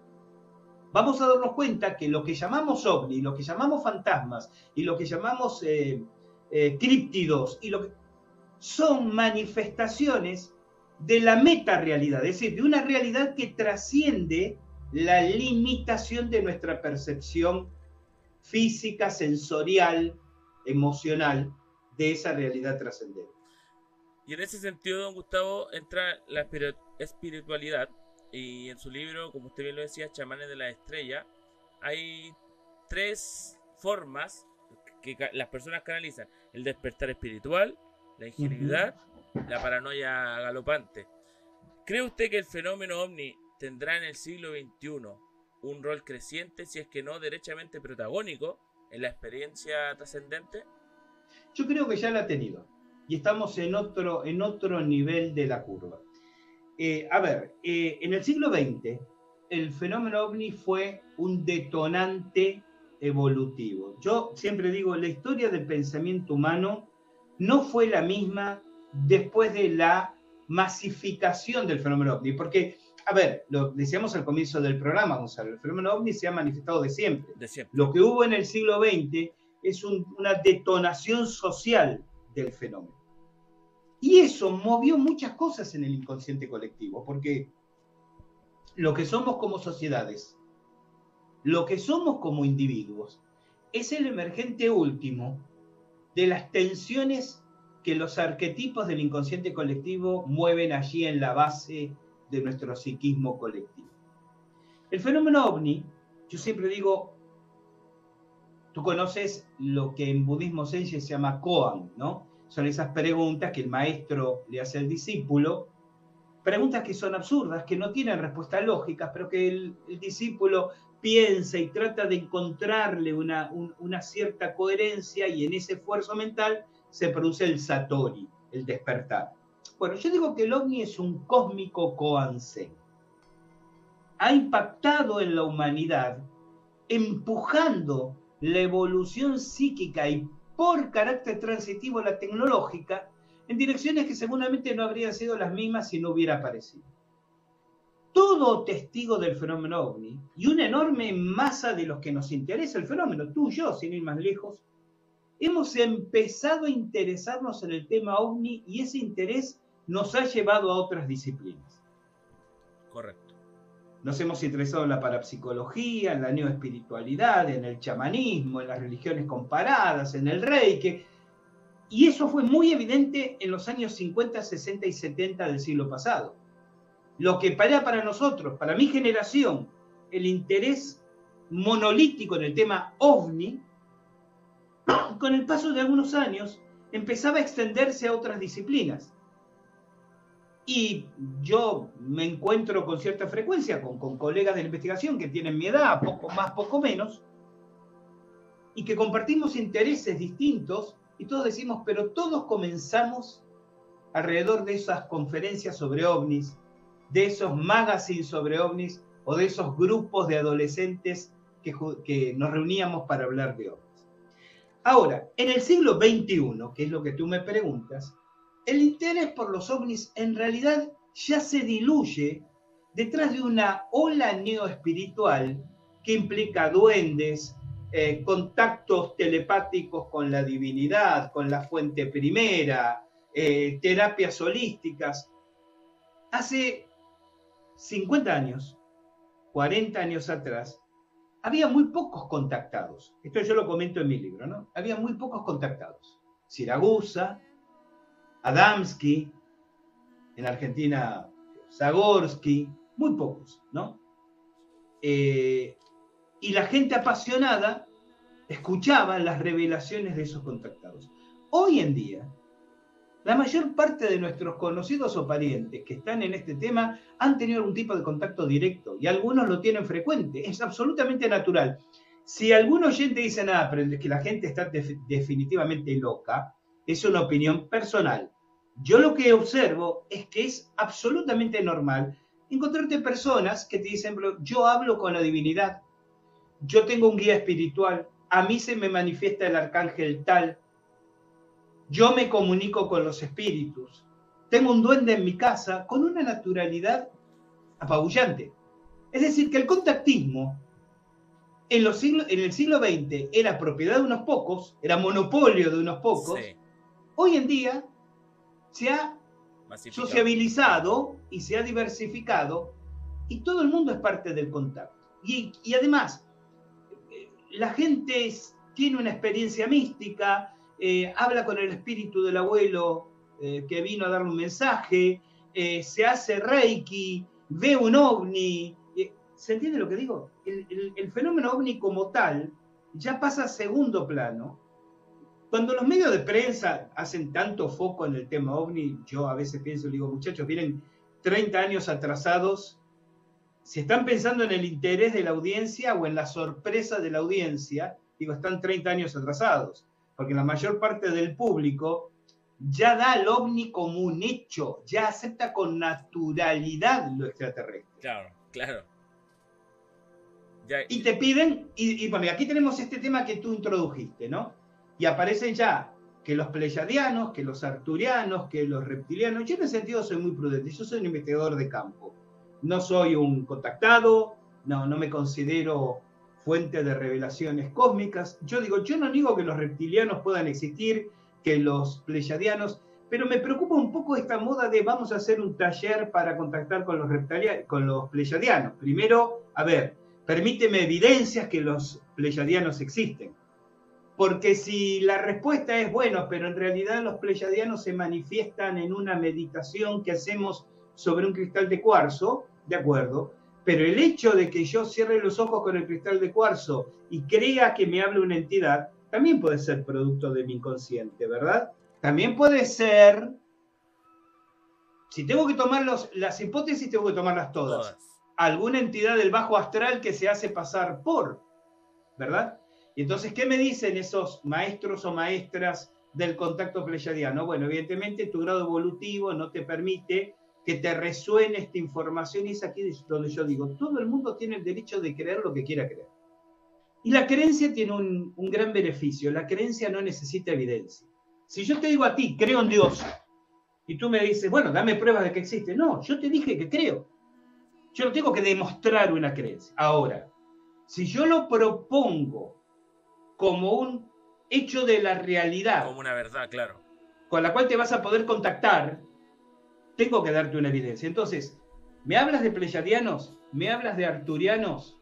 vamos a darnos cuenta que lo que llamamos ovni, lo que llamamos fantasmas y lo que llamamos eh, eh, críptidos y lo que son manifestaciones de la metarealidad, es decir, de una realidad que trasciende la limitación de nuestra percepción física, sensorial, emocional de esa realidad trascendente. Y en ese sentido, don Gustavo, entra la espiritualidad, y en su libro, como usted bien lo decía, Chamanes de la Estrella, hay tres formas que las personas canalizan: el despertar espiritual, la ingenuidad, uh-huh. la paranoia galopante. ¿Cree usted que el fenómeno ovni tendrá en el siglo veintiuno un rol creciente, si es que no derechamente protagónico, en la experiencia trascendente? Yo creo que ya la ha tenido, y estamos en otro, en otro nivel de la curva. Eh, a ver, eh, en el siglo veinte, el fenómeno ovni fue un detonante evolutivo. Yo siempre digo, la historia del pensamiento humano no fue la misma después de la masificación del fenómeno ovni, porque, a ver, lo decíamos al comienzo del programa, Gonzalo, el fenómeno ovni se ha manifestado de siempre. De siempre. Lo que hubo en el siglo veinte es un, una detonación social del fenómeno. Y eso movió muchas cosas en el inconsciente colectivo, porque lo que somos como sociedades, lo que somos como individuos, es el emergente último de las tensiones que los arquetipos del inconsciente colectivo mueven allí en la base de nuestro psiquismo colectivo. El fenómeno ovni, yo siempre digo, tú conoces lo que en budismo zen se llama koan, ¿no? Son esas preguntas que el maestro le hace al discípulo, preguntas que son absurdas, que no tienen respuesta lógica, pero que el, el discípulo piensa y trata de encontrarle una, un, una cierta coherencia, y en ese esfuerzo mental se produce el satori, el despertar. Bueno, yo digo que el ovni es un cósmico koan zen. Ha impactado en la humanidad, empujando la evolución psíquica y por carácter transitivo la tecnológica en direcciones que seguramente no habrían sido las mismas si no hubiera aparecido. Todo testigo del fenómeno ovni y una enorme masa de los que nos interesa el fenómeno, tú y yo, sin ir más lejos, hemos empezado a interesarnos en el tema ovni, y ese interés nos ha llevado a otras disciplinas. Correcto. Nos hemos interesado en la parapsicología, en la neoespiritualidad, en el chamanismo, en las religiones comparadas, en el reiki. Y eso fue muy evidente en los años cincuenta, sesenta y setenta del siglo pasado. Lo que para, para nosotros, para mi generación, el interés monolítico en el tema ovni, con el paso de algunos años, empezaba a extenderse a otras disciplinas. Y yo me encuentro con cierta frecuencia con, con colegas de la investigación que tienen mi edad, poco más, poco menos, y que compartimos intereses distintos, y todos decimos, pero todos comenzamos alrededor de esas conferencias sobre ovnis, de esos magazines sobre ovnis, o de esos grupos de adolescentes que, que nos reuníamos para hablar de ovnis. Ahora, en el siglo veintiuno, que es lo que tú me preguntas, el interés por los ovnis en realidad ya se diluye detrás de una ola neoespiritual que implica duendes, eh, contactos telepáticos con la divinidad, con la fuente primera, eh, terapias holísticas. Hace cincuenta años, cuarenta años atrás, había muy pocos contactados. Esto yo lo comento en mi libro, ¿no? Había muy pocos contactados. Siragusa, Adamski, en Argentina, Zagorski, muy pocos, ¿no? Eh, y la gente apasionada escuchaba las revelaciones de esos contactados. Hoy en día, la mayor parte de nuestros conocidos o parientes que están en este tema han tenido algún tipo de contacto directo, y algunos lo tienen frecuente. Es absolutamente natural. Si algún oyente dice nada, pero es que la gente está def- definitivamente loca, es una opinión personal. Yo lo que observo es que es absolutamente normal encontrarte personas que te dicen, yo hablo con la divinidad, yo tengo un guía espiritual, a mí se me manifiesta el arcángel tal, yo me comunico con los espíritus, tengo un duende en mi casa, con una naturalidad apabullante. Es decir, que el contactismo en, los siglos, en el siglo veinte era propiedad de unos pocos, era monopolio de unos pocos. Sí. Hoy en día se ha Masificado. sociabilizado y se ha diversificado, y todo el mundo es parte del contacto. Y, y además, la gente es, tiene una experiencia mística, eh, habla con el espíritu del abuelo eh, que vino a darle un mensaje, eh, se hace reiki, ve un ovni. Eh, ¿Se entiende lo que digo? El, el, el fenómeno ovni como tal ya pasa a segundo plano. Cuando los medios de prensa hacen tanto foco en el tema ovni, yo a veces pienso, digo, muchachos, vienen treinta años atrasados. Si están pensando en el interés de la audiencia o en la sorpresa de la audiencia, digo, están treinta años atrasados, porque la mayor parte del público ya da al ovni como un hecho, ya acepta con naturalidad lo extraterrestre. Claro, claro. Ya, y te piden, y, y bueno, aquí tenemos este tema que tú introdujiste, ¿no? Y aparecen ya que los pleyadianos, que los arturianos, que los reptilianos. Yo en ese sentido soy muy prudente, yo soy un investigador de campo. No soy un contactado, no, no me considero fuente de revelaciones cósmicas. Yo digo, yo no digo que los reptilianos puedan existir, que los pleyadianos, pero me preocupa un poco esta moda de vamos a hacer un taller para contactar con los reptilianos, con los pleyadianos. Primero, a ver, permíteme evidencias que los pleyadianos existen. Porque si la respuesta es, bueno, pero en realidad los pleyadianos se manifiestan en una meditación que hacemos sobre un cristal de cuarzo, de acuerdo, pero el hecho de que yo cierre los ojos con el cristal de cuarzo y crea que me hable una entidad, también puede ser producto de mi inconsciente, ¿verdad? También puede ser, si tengo que tomar los, las hipótesis, tengo que tomarlas todas. todas. Alguna entidad del bajo astral que se hace pasar por, ¿verdad? Y entonces, ¿qué me dicen esos maestros o maestras del contacto pleyadiano? Bueno, evidentemente tu grado evolutivo no te permite que te resuene esta información, y es aquí donde yo digo, todo el mundo tiene el derecho de creer lo que quiera creer. Y la creencia tiene un, un gran beneficio, la creencia no necesita evidencia. Si yo te digo a ti, creo en Dios, y tú me dices, bueno, dame pruebas de que existe. No, yo te dije que creo. Yo no tengo que demostrar una creencia. Ahora, si yo lo propongo como un hecho de la realidad, como una verdad, claro, con la cual te vas a poder contactar, tengo que darte una evidencia. Entonces, ¿me hablas de pleyadianos? ¿Me hablas de arturianos?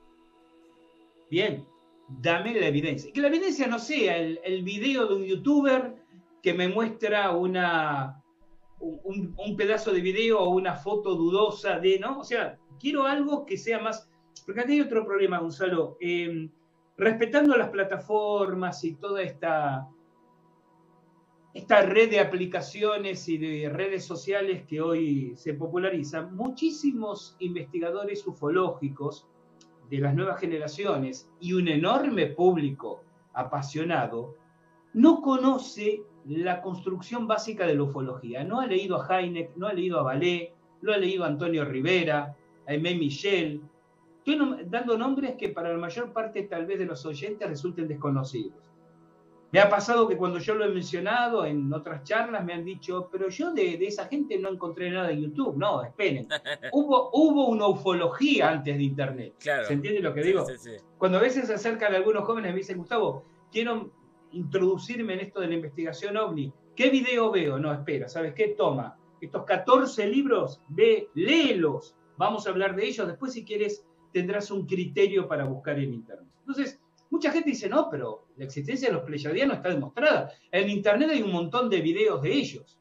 Bien, dame la evidencia. Que la evidencia no sea el, el video de un youtuber que me muestra una, un, un pedazo de video o una foto dudosa de, ¿no? O sea, quiero algo que sea más... Porque aquí hay otro problema, Gonzalo. Eh, respetando las plataformas y toda esta, esta red de aplicaciones y de redes sociales que hoy se popularizan, muchísimos investigadores ufológicos de las nuevas generaciones y un enorme público apasionado no conoce la construcción básica de la ufología. No ha leído a Heineck, no ha leído a Vallée, no ha leído a Antonio Rivera, a Aimé Michel. Estoy dando nombres que para la mayor parte tal vez de los oyentes resulten desconocidos. Me ha pasado que cuando yo lo he mencionado en otras charlas me han dicho, pero yo de, de esa gente no encontré nada en YouTube. No, esperen. Hubo, hubo una ufología antes de Internet. Claro. ¿Se entiende lo que digo? Sí, sí, sí. Cuando a veces se acercan algunos jóvenes y me dicen, Gustavo, quiero introducirme en esto de la investigación ovni. ¿Qué video veo? No, espera, ¿sabes qué? Toma, estos catorce libros, ve, léelos. Vamos a hablar de ellos. Después, si quieres, tendrás un criterio para buscar en Internet. Entonces, mucha gente dice, no, pero la existencia de los pleyadianos está demostrada. En Internet hay un montón de videos de ellos.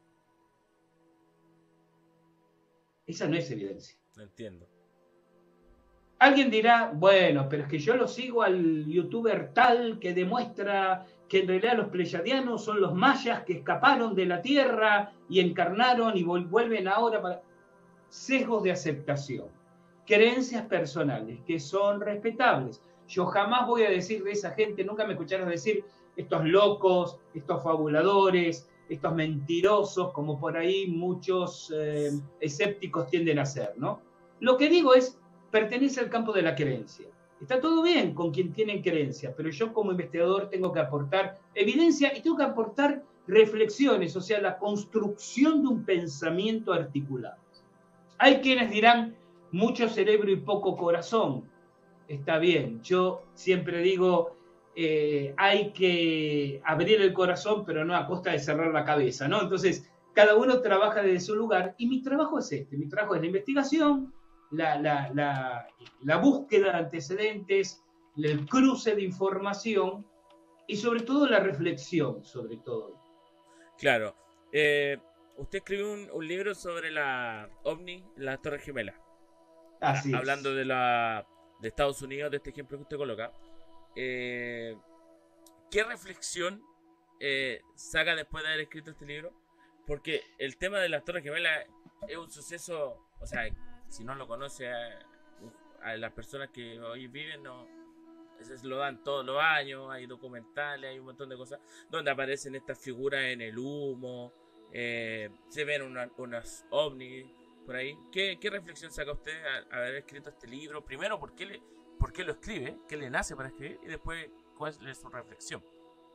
Esa no es evidencia. No entiendo. Alguien dirá, bueno, pero es que yo lo sigo al youtuber tal que demuestra que en realidad los pleyadianos son los mayas que escaparon de la Tierra y encarnaron y vuelven ahora para... Sesgos de aceptación, creencias personales que son respetables. Yo jamás voy a decir de esa gente, nunca me escucharon decir estos locos, estos fabuladores, estos mentirosos, como por ahí muchos eh, escépticos tienden a hacer, ¿no? Lo que digo es, pertenece al campo de la creencia. Está todo bien con quien tienen creencia, pero yo como investigador tengo que aportar evidencia y tengo que aportar reflexiones, o sea, la construcción de un pensamiento articulado. Hay quienes dirán, mucho cerebro y poco corazón. Está bien, yo siempre digo, eh, hay que abrir el corazón, pero no a costa de cerrar la cabeza, ¿no? Entonces, cada uno trabaja desde su lugar, y mi trabajo es este, mi trabajo es la investigación, la, la, la, la búsqueda de antecedentes, el cruce de información, y sobre todo la reflexión, sobre todo. Claro. Eh, usted escribió un, un libro sobre la OVNI, las Torres Gemelas. Así Hablando es. de la de Estados Unidos, de este ejemplo que usted coloca. Eh, ¿Qué reflexión eh, saca después de haber escrito este libro? Porque el tema de las Torres Gemelas es un suceso, o sea, si no lo conoce a, a las personas que hoy viven, no, eso lo dan todos los años, hay documentales, hay un montón de cosas donde aparecen estas figuras en el humo, eh, se ven una, unas ovnis por ahí. ¿Qué, qué reflexión saca usted al haber escrito este libro? Primero, ¿por qué, le, ¿por qué lo escribe? ¿Qué le nace para escribir? Y después, ¿cuál es su reflexión?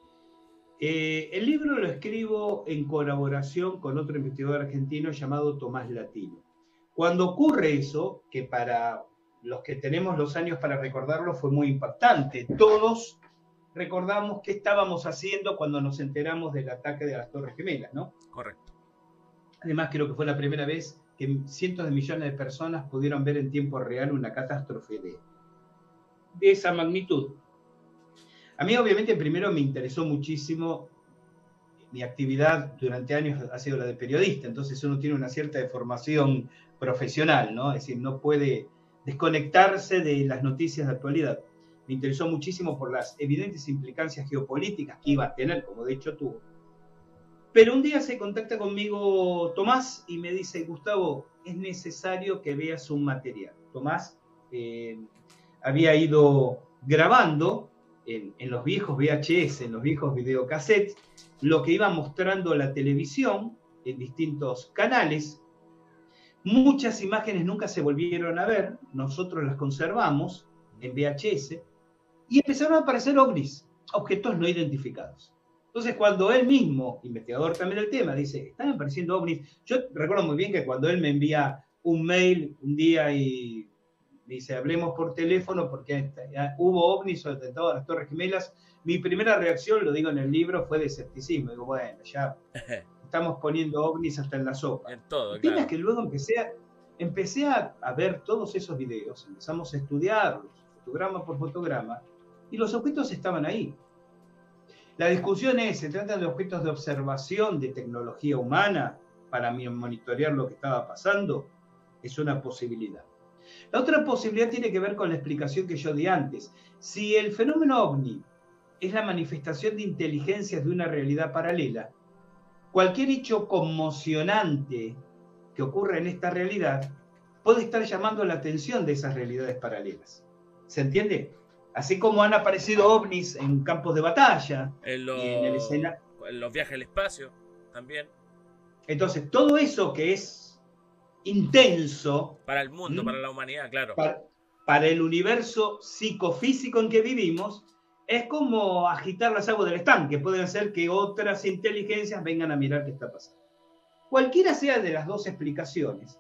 Eh, el libro lo escribo en colaboración con otro investigador argentino llamado Tomás Latino. Cuando ocurre eso, que para los que tenemos los años para recordarlo fue muy impactante, todos recordamos qué estábamos haciendo cuando nos enteramos del ataque de las Torres Gemelas, ¿no? Correcto. Además, creo que fue la primera vez que cientos de millones de personas pudieron ver en tiempo real una catástrofe de, de esa magnitud. A mí, obviamente, primero me interesó muchísimo. Mi actividad durante años ha sido la de periodista, entonces uno tiene una cierta deformación profesional, ¿no? Es decir, no puede desconectarse de las noticias de actualidad. Me interesó muchísimo por las evidentes implicancias geopolíticas que iba a tener, como de hecho tuvo. Pero un día se contacta conmigo Tomás y me dice, Gustavo, es necesario que veas un material. Tomás eh, había ido grabando en, en los viejos V H S, en los viejos videocassettes, lo que iba mostrando la televisión en distintos canales. Muchas imágenes nunca se volvieron a ver, nosotros las conservamos en V H S, y empezaron a aparecer ovnis, objetos no identificados. Entonces, cuando él mismo, investigador también del tema, dice, están apareciendo ovnis, yo recuerdo muy bien que cuando él me envía un mail un día y dice, hablemos por teléfono porque hubo ovnis o atentado a las Torres Gemelas, mi primera reacción, lo digo en el libro, fue de escepticismo. Digo, bueno, ya estamos poniendo ovnis hasta en la sopa. En todo, el tema claro. es que luego empecé a, empecé a, a ver todos esos videos, empezamos a estudiarlos, fotograma por fotograma, y los objetos estaban ahí. La discusión es, ¿se tratan de objetos de observación de tecnología humana para monitorear lo que estaba pasando? Es una posibilidad. La otra posibilidad tiene que ver con la explicación que yo di antes. Si el fenómeno ovni es la manifestación de inteligencias de una realidad paralela, cualquier hecho conmocionante que ocurra en esta realidad puede estar llamando la atención de esas realidades paralelas. ¿Se entiende? Así como han aparecido ovnis en campos de batalla, en, lo... y en el escenario, en los viajes al espacio también. Entonces, todo eso que es intenso para el mundo, ¿m? para la humanidad, claro. Para, para el universo psicofísico en que vivimos, es como agitar las aguas del estanque. Pueden hacer que otras inteligencias vengan a mirar qué está pasando. Cualquiera sea de las dos explicaciones,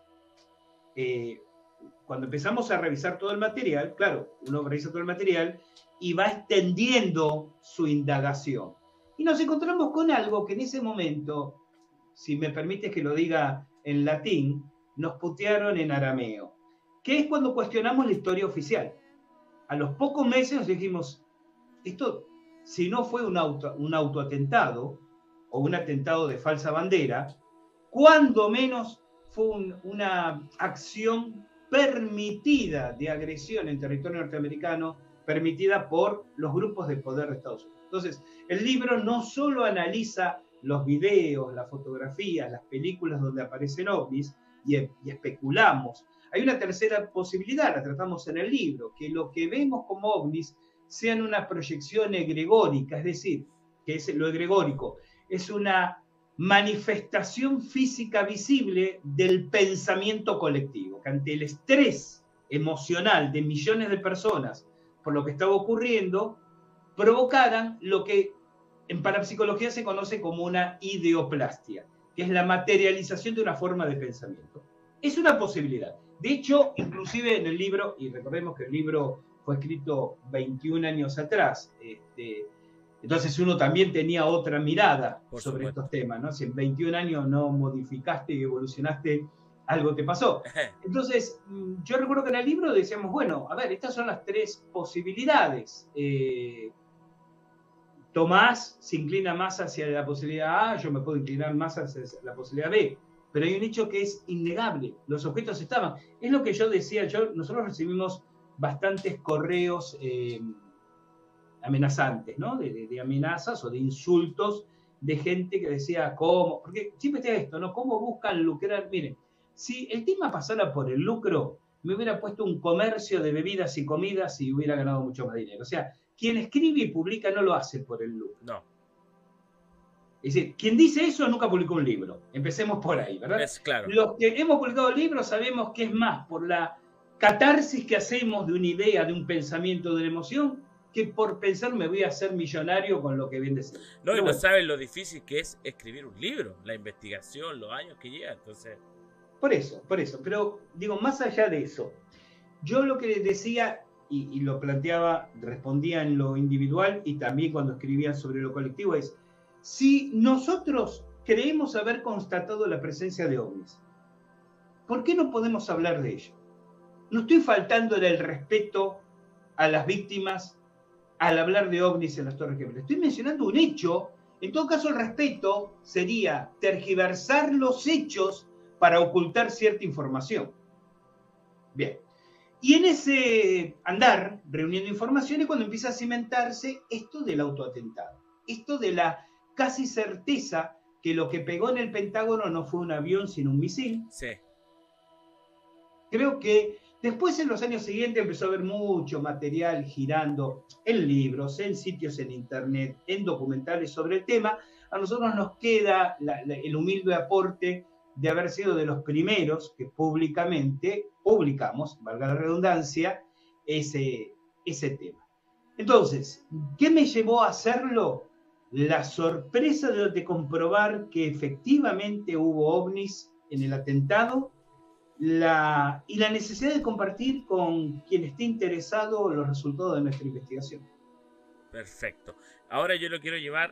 eh, cuando empezamos a revisar todo el material, claro, uno revisa todo el material y va extendiendo su indagación. Y nos encontramos con algo que en ese momento, si me permites que lo diga en latín, nos putearon en arameo, que es cuando cuestionamos la historia oficial. A los pocos meses nos dijimos, esto, si no fue un, auto, un autoatentado o un atentado de falsa bandera, cuando menos fue un, una acción permitida de agresión en territorio norteamericano, permitida por los grupos de poder de Estados Unidos. Entonces, el libro no solo analiza los videos, las fotografías, las películas donde aparecen ovnis y, y especulamos. Hay una tercera posibilidad, la tratamos en el libro, que lo que vemos como ovnis sean una proyección egregórica, es decir, que es lo egregórico, es una manifestación física visible del pensamiento colectivo, que ante el estrés emocional de millones de personas por lo que estaba ocurriendo, provocaran lo que en parapsicología se conoce como una ideoplastia, que es la materialización de una forma de pensamiento. Es una posibilidad. De hecho, inclusive en el libro, y recordemos que el libro fue escrito veintiún años atrás, este, entonces uno también tenía otra mirada Por sobre supuesto. estos temas, ¿no? Si en veintiún años no modificaste y evolucionaste, algo te pasó. Entonces, yo recuerdo que en el libro decíamos, bueno, a ver, estas son las tres posibilidades. Eh, Tomás se inclina más hacia la posibilidad A, yo me puedo inclinar más hacia la posibilidad B, pero hay un hecho que es innegable, los objetos estaban. Es lo que yo decía, yo, nosotros recibimos bastantes correos eh, amenazantes, ¿no? De, de, de amenazas o de insultos de gente que decía, ¿cómo? Porque siempre está esto, ¿no? ¿Cómo buscan lucrar? Miren, si el tema pasara por el lucro, me hubiera puesto un comercio de bebidas y comidas y hubiera ganado mucho más dinero. O sea, quien escribe y publica no lo hace por el lucro. No. Es decir, quien dice eso nunca publicó un libro. Empecemos por ahí, ¿verdad? Es claro. Los que hemos publicado libros sabemos que es más por la catarsis que hacemos de una idea, de un pensamiento, de una emoción, que por pensar me voy a hacer millonario con lo que viene de ser. No, y no bueno. saben lo difícil que es escribir un libro, la investigación, los años que lleva, entonces... Por eso, por eso. Pero digo, más allá de eso, yo lo que decía, y, y lo planteaba, respondía en lo individual y también cuando escribía sobre lo colectivo, es, si nosotros creemos haber constatado la presencia de ovnis. ¿Por qué no podemos hablar de ello? No estoy faltándole el respeto a las víctimas al hablar de ovnis en las Torres Gemelas. Estoy mencionando un hecho. En todo caso, el respeto sería tergiversar los hechos para ocultar cierta información. Bien. Y en ese andar, reuniendo informaciones, cuando empieza a cimentarse esto del autoatentado. Esto de la casi certeza que lo que pegó en el Pentágono no fue un avión, sino un misil. Sí. Creo que después, en los años siguientes, empezó a haber mucho material girando en libros, en sitios en internet, en documentales sobre el tema. A nosotros nos queda la, la, el humilde aporte de haber sido de los primeros que públicamente publicamos, valga la redundancia, ese, ese tema. Entonces, ¿qué me llevó a hacerlo? La sorpresa de, de comprobar que efectivamente hubo ovnis en el atentado, la, y la necesidad de compartir con quien esté interesado los resultados de nuestra investigación. Perfecto. Ahora yo lo quiero llevar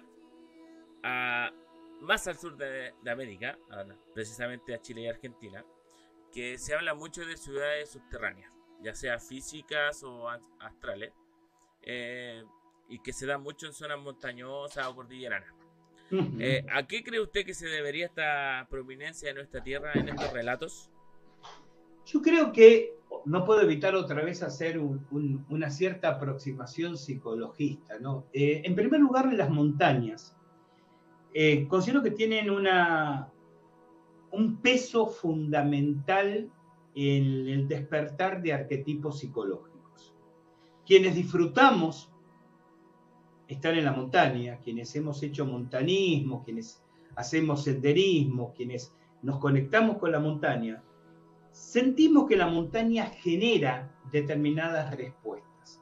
a más al sur de, de América, precisamente a Chile y Argentina, que se habla mucho de ciudades subterráneas, ya sea físicas o astrales, eh, y que se dan mucho en zonas montañosas o cordilleranas. Uh-huh. eh, ¿A qué cree usted que se debería esta prominencia de nuestra tierra en estos relatos? Yo creo que no puedo evitar otra vez hacer un, un, una cierta aproximación psicologista, ¿no? Eh, en primer lugar, las montañas. Eh, considero que tienen una, un peso fundamental en el despertar de arquetipos psicológicos. Quienes disfrutamos estar en la montaña, quienes hemos hecho montañismo, quienes hacemos senderismo, quienes nos conectamos con la montaña, sentimos que la montaña genera determinadas respuestas.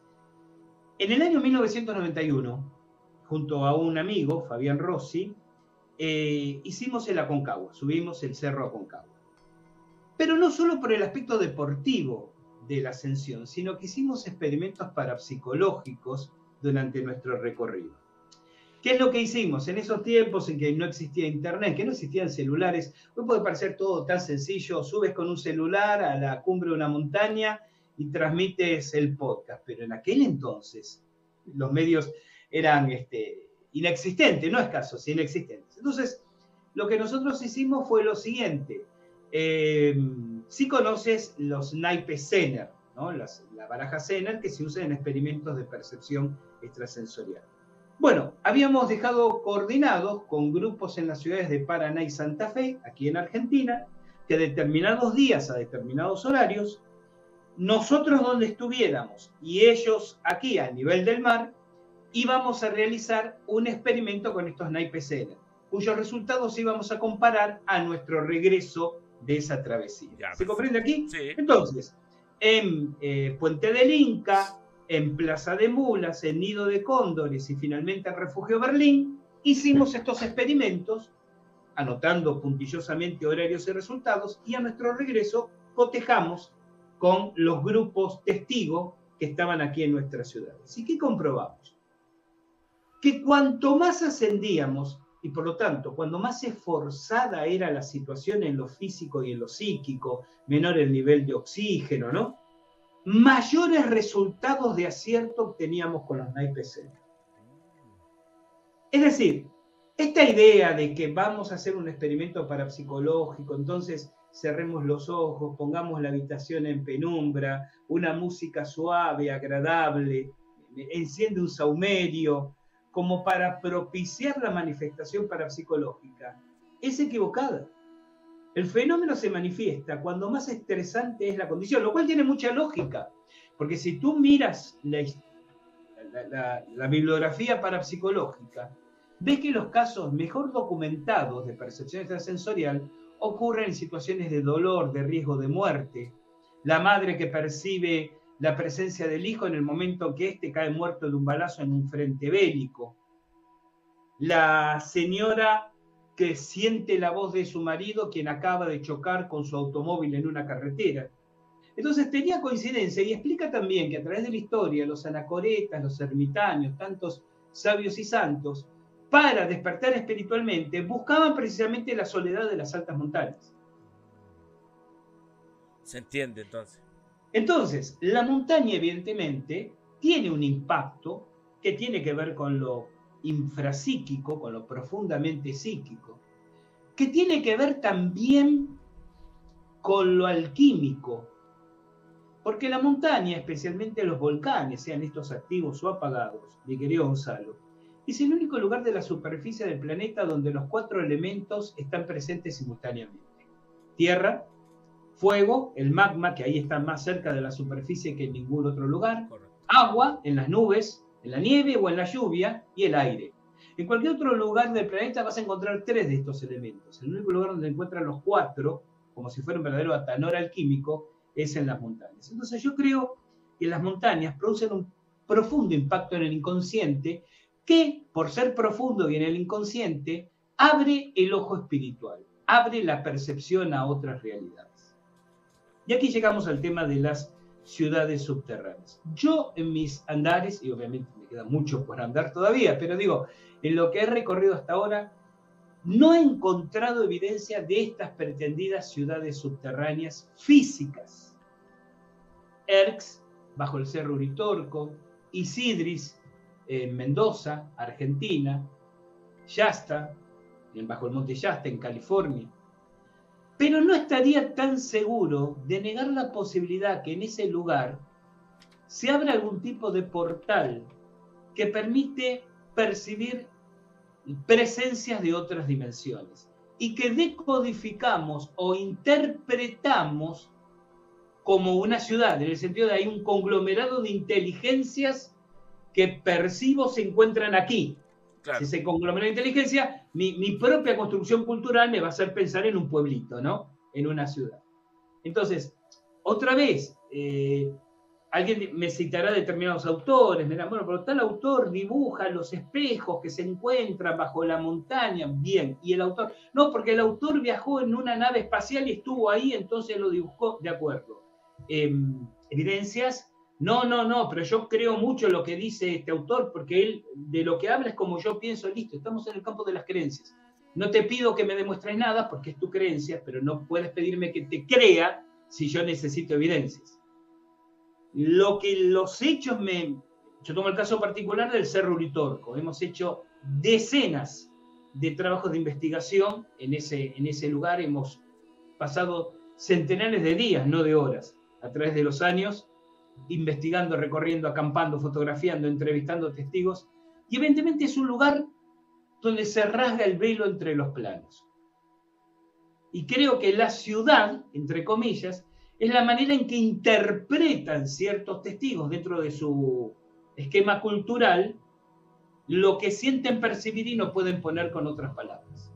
En el año mil novecientos noventa y uno, junto a un amigo, Fabián Rossi, eh, hicimos el Aconcagua, subimos el cerro Aconcagua. Pero no solo por el aspecto deportivo de la ascensión, sino que hicimos experimentos parapsicológicos durante nuestro recorrido. ¿Qué es lo que hicimos? En esos tiempos en que no existía internet, que no existían celulares, hoy puede parecer todo tan sencillo, subes con un celular a la cumbre de una montaña y transmites el podcast, pero en aquel entonces los medios eran este, inexistentes, no escasos, inexistentes. Entonces, lo que nosotros hicimos fue lo siguiente. Eh, si conoces los naipes Zener, ¿no? Las, la baraja Zener que se usa en experimentos de percepción extrasensorial. Bueno, habíamos dejado coordinados con grupos en las ciudades de Paraná y Santa Fe, aquí en Argentina, que a determinados días, a determinados horarios, nosotros donde estuviéramos y ellos aquí al nivel del mar, íbamos a realizar un experimento con estos naipes Zener, cuyos resultados íbamos a comparar a nuestro regreso de esa travesía. Ya, ¿se comprende aquí? Sí. Entonces, en eh, Puente del Inca, en Plaza de Mulas, en Nido de Cóndores y finalmente en Refugio Berlín, hicimos estos experimentos, anotando puntillosamente horarios y resultados, y a nuestro regreso cotejamos con los grupos testigos que estaban aquí en nuestras ciudades. ¿Y qué comprobamos? Que cuanto más ascendíamos, y por lo tanto, cuando más esforzada era la situación en lo físico y en lo psíquico, menor el nivel de oxígeno, ¿no? Mayores resultados de acierto obteníamos con los naipes Zener. Es decir, esta idea de que vamos a hacer un experimento parapsicológico, entonces cerremos los ojos, pongamos la habitación en penumbra, una música suave, agradable, enciende un saumerio, como para propiciar la manifestación parapsicológica, es equivocada. El fenómeno se manifiesta cuando más estresante es la condición, lo cual tiene mucha lógica, porque si tú miras la, la, la, la bibliografía parapsicológica, ves que los casos mejor documentados de percepción extrasensorial ocurren en situaciones de dolor, de riesgo de muerte, la madre que percibe la presencia del hijo en el momento que éste cae muerto de un balazo en un frente bélico, la señora que siente la voz de su marido quien acaba de chocar con su automóvil en una carretera. Entonces tenía coincidencia y explica también que a través de la historia los anacoretas, los ermitaños, tantos sabios y santos, para despertar espiritualmente, buscaban precisamente la soledad de las altas montañas. Se entiende entonces. Entonces, la montaña evidentemente tiene un impacto que tiene que ver con lo infrapsíquico, con lo profundamente psíquico, que tiene que ver también con lo alquímico, porque la montaña, especialmente los volcanes, sean estos activos o apagados, mi querido Gonzalo, es el único lugar de la superficie del planeta donde los cuatro elementos están presentes simultáneamente. Tierra, fuego, el magma, que ahí está más cerca de la superficie que en ningún otro lugar, correcto, agua, en las nubes, en la nieve o en la lluvia, y el aire. En cualquier otro lugar del planeta vas a encontrar tres de estos elementos. El único lugar donde encuentran los cuatro, como si fuera un verdadero atanor alquímico, es en las montañas. Entonces yo creo que las montañas producen un profundo impacto en el inconsciente que, por ser profundo y en el inconsciente, abre el ojo espiritual, abre la percepción a otras realidades. Y aquí llegamos al tema de las ciudades subterráneas. Yo en mis andares, y obviamente me queda mucho por andar todavía, pero digo, en lo que he recorrido hasta ahora, no he encontrado evidencia de estas pretendidas ciudades subterráneas físicas. Erx, bajo el Cerro Uritorco, Isidris, en Mendoza, Argentina, Shasta, bajo el Monte Shasta, en California. Pero no estaría tan seguro de negar la posibilidad que en ese lugar se abra algún tipo de portal que permite percibir presencias de otras dimensiones y que decodificamos o interpretamos como una ciudad, en el sentido de hay un conglomerado de inteligencias que percibo se encuentran aquí. Claro. Si ese conglomerado de inteligencia, mi, mi propia construcción cultural me va a hacer pensar en un pueblito, ¿no? En una ciudad. Entonces, otra vez, eh, alguien me citará determinados autores, me dirán, bueno, pero tal autor dibuja los espejos que se encuentran bajo la montaña, bien, y el autor, no, porque el autor viajó en una nave espacial y estuvo ahí, entonces lo dibujó, de acuerdo. Eh, evidencias, no, no, no, pero yo creo mucho en lo que dice este autor, porque él de lo que habla es como yo pienso, listo, estamos en el campo de las creencias. No te pido que me demuestres nada, porque es tu creencia, pero no puedes pedirme que te crea si yo necesito evidencias. Lo que los hechos me... Yo tomo el caso particular del Cerro Uritorco. Hemos hecho decenas de trabajos de investigación en ese, en ese lugar. Hemos pasado centenares de días, no de horas, a través de los años, investigando, recorriendo, acampando, fotografiando, entrevistando testigos. Y evidentemente es un lugar donde se rasga el velo entre los planos. Y creo que la ciudad, entre comillas, es la manera en que interpretan ciertos testigos dentro de su esquema cultural lo que sienten percibir y no pueden poner con otras palabras.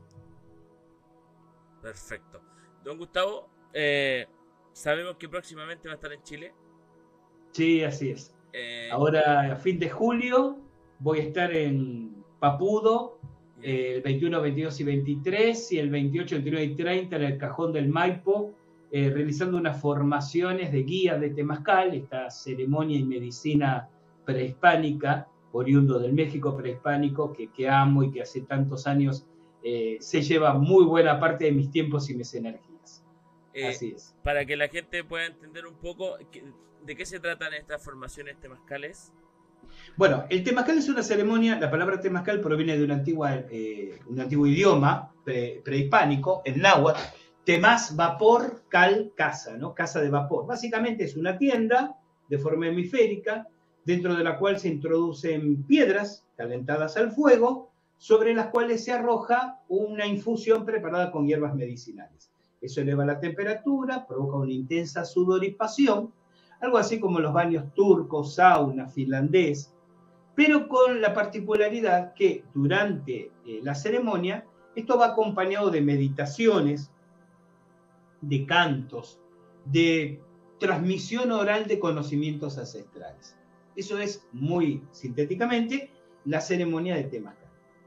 Perfecto. Don Gustavo, eh, sabemos que próximamente va a estar en Chile. Sí, así es. Eh... Ahora, a fin de julio, voy a estar en Papudo, eh, el veintiuno, veintidós y veintitrés, y el veintiocho, veintinueve y treinta en el Cajón del Maipo, Eh, realizando unas formaciones de guía de Temazcal, esta ceremonia y medicina prehispánica, oriundo del México prehispánico, que, que amo y que hace tantos años eh, se lleva muy buena parte de mis tiempos y mis energías. Eh, Así es. Para que la gente pueda entender un poco, ¿de qué se tratan estas formaciones temazcales? Bueno, el temazcal es una ceremonia, la palabra temazcal proviene de un, antigua, eh, un antiguo idioma pre, prehispánico, el náhuatl. Temaz, vapor, cal, casa, ¿no? Casa de vapor. Básicamente es una tienda de forma hemisférica, dentro de la cual se introducen piedras calentadas al fuego, sobre las cuales se arroja una infusión preparada con hierbas medicinales. Eso eleva la temperatura, provoca una intensa sudoripación, algo así como los baños turcos, sauna, finlandés, pero con la particularidad que durante eh, la ceremonia esto va acompañado de meditaciones, de cantos, de transmisión oral de conocimientos ancestrales. Eso es, muy sintéticamente, la ceremonia de Temazcal.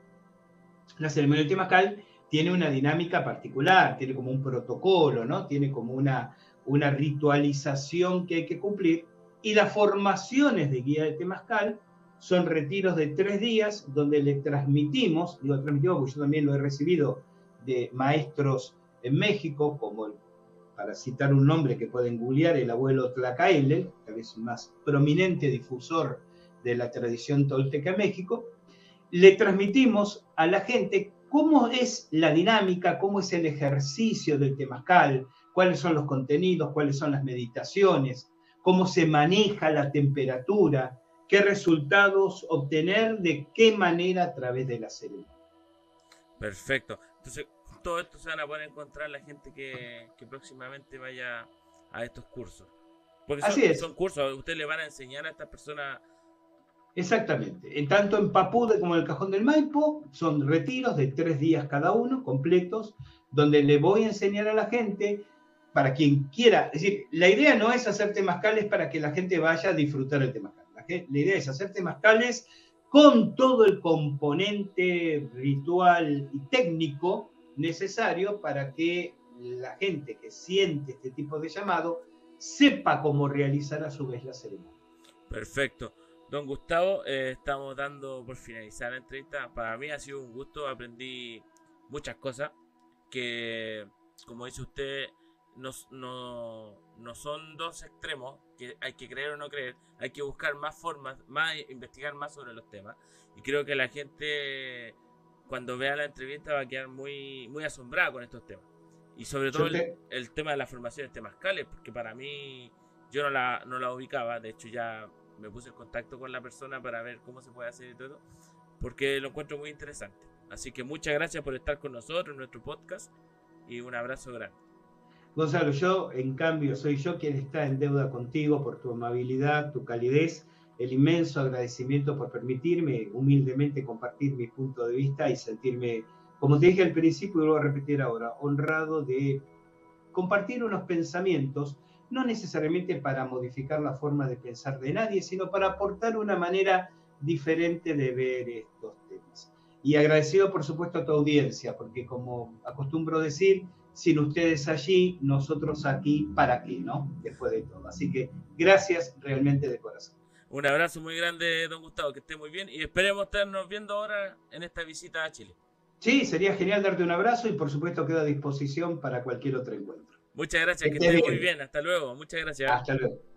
La ceremonia de Temazcal tiene una dinámica particular, tiene como un protocolo, ¿no? Tiene como una, una ritualización que hay que cumplir, y las formaciones de guía de Temazcal son retiros de tres días donde le transmitimos, digo transmitimos porque yo también lo he recibido de maestros en México, como el, para citar un nombre que pueden googlear, el abuelo Tlacaelel, tal vez el más prominente difusor de la tradición tolteca en México. Le transmitimos a la gente cómo es la dinámica, cómo es el ejercicio del temazcal, cuáles son los contenidos, cuáles son las meditaciones, cómo se maneja la temperatura, qué resultados obtener, de qué manera a través de la ceremonia. Perfecto. Entonces, todo esto se van a poder encontrar la gente que, que próximamente vaya a estos cursos. Porque son, Así es. Son cursos, ustedes le van a enseñar a estas personas. Exactamente. En tanto en Papude como en el Cajón del Maipo, son retiros de tres días cada uno, completos, donde le voy a enseñar a la gente, para quien quiera, es decir, la idea no es hacer temazcales para que la gente vaya a disfrutar el temazcal. La, la idea es hacer temazcales con todo el componente ritual y técnico necesario para que la gente que siente este tipo de llamado sepa cómo realizar a su vez la ceremonia. Perfecto. Don Gustavo, eh, estamos dando por finalizar la entrevista. Para mí ha sido un gusto, aprendí muchas cosas que, como dice usted, no, no, no son dos extremos, que hay que creer o no creer, hay que buscar más formas, más investigar más sobre los temas. Y creo que la gente, cuando vea la entrevista, va a quedar muy, muy asombrada con estos temas. Y sobre todo el, el tema de las formaciones temazcales, porque para mí, yo no la, no la ubicaba, de hecho ya me puse en contacto con la persona para ver cómo se puede hacer y todo, porque lo encuentro muy interesante. Así que muchas gracias por estar con nosotros en nuestro podcast y un abrazo grande. Gonzalo, yo en cambio soy yo quien está en deuda contigo por tu amabilidad, tu calidez, el inmenso agradecimiento por permitirme humildemente compartir mi punto de vista y sentirme, como te dije al principio y lo voy a repetir ahora, honrado de compartir unos pensamientos, no necesariamente para modificar la forma de pensar de nadie, sino para aportar una manera diferente de ver estos temas. Y agradecido, por supuesto, a tu audiencia, porque como acostumbro decir, sin ustedes allí, nosotros aquí, ¿para qué, no? Después de todo. Así que gracias realmente de corazón. Un abrazo muy grande, don Gustavo, que esté muy bien y esperemos estarnos viendo ahora en esta visita a Chile. Sí, sería genial darte un abrazo y por supuesto quedo a disposición para cualquier otro encuentro. Muchas gracias, que, que esté muy bien. Hasta luego. Muchas gracias. Hasta luego.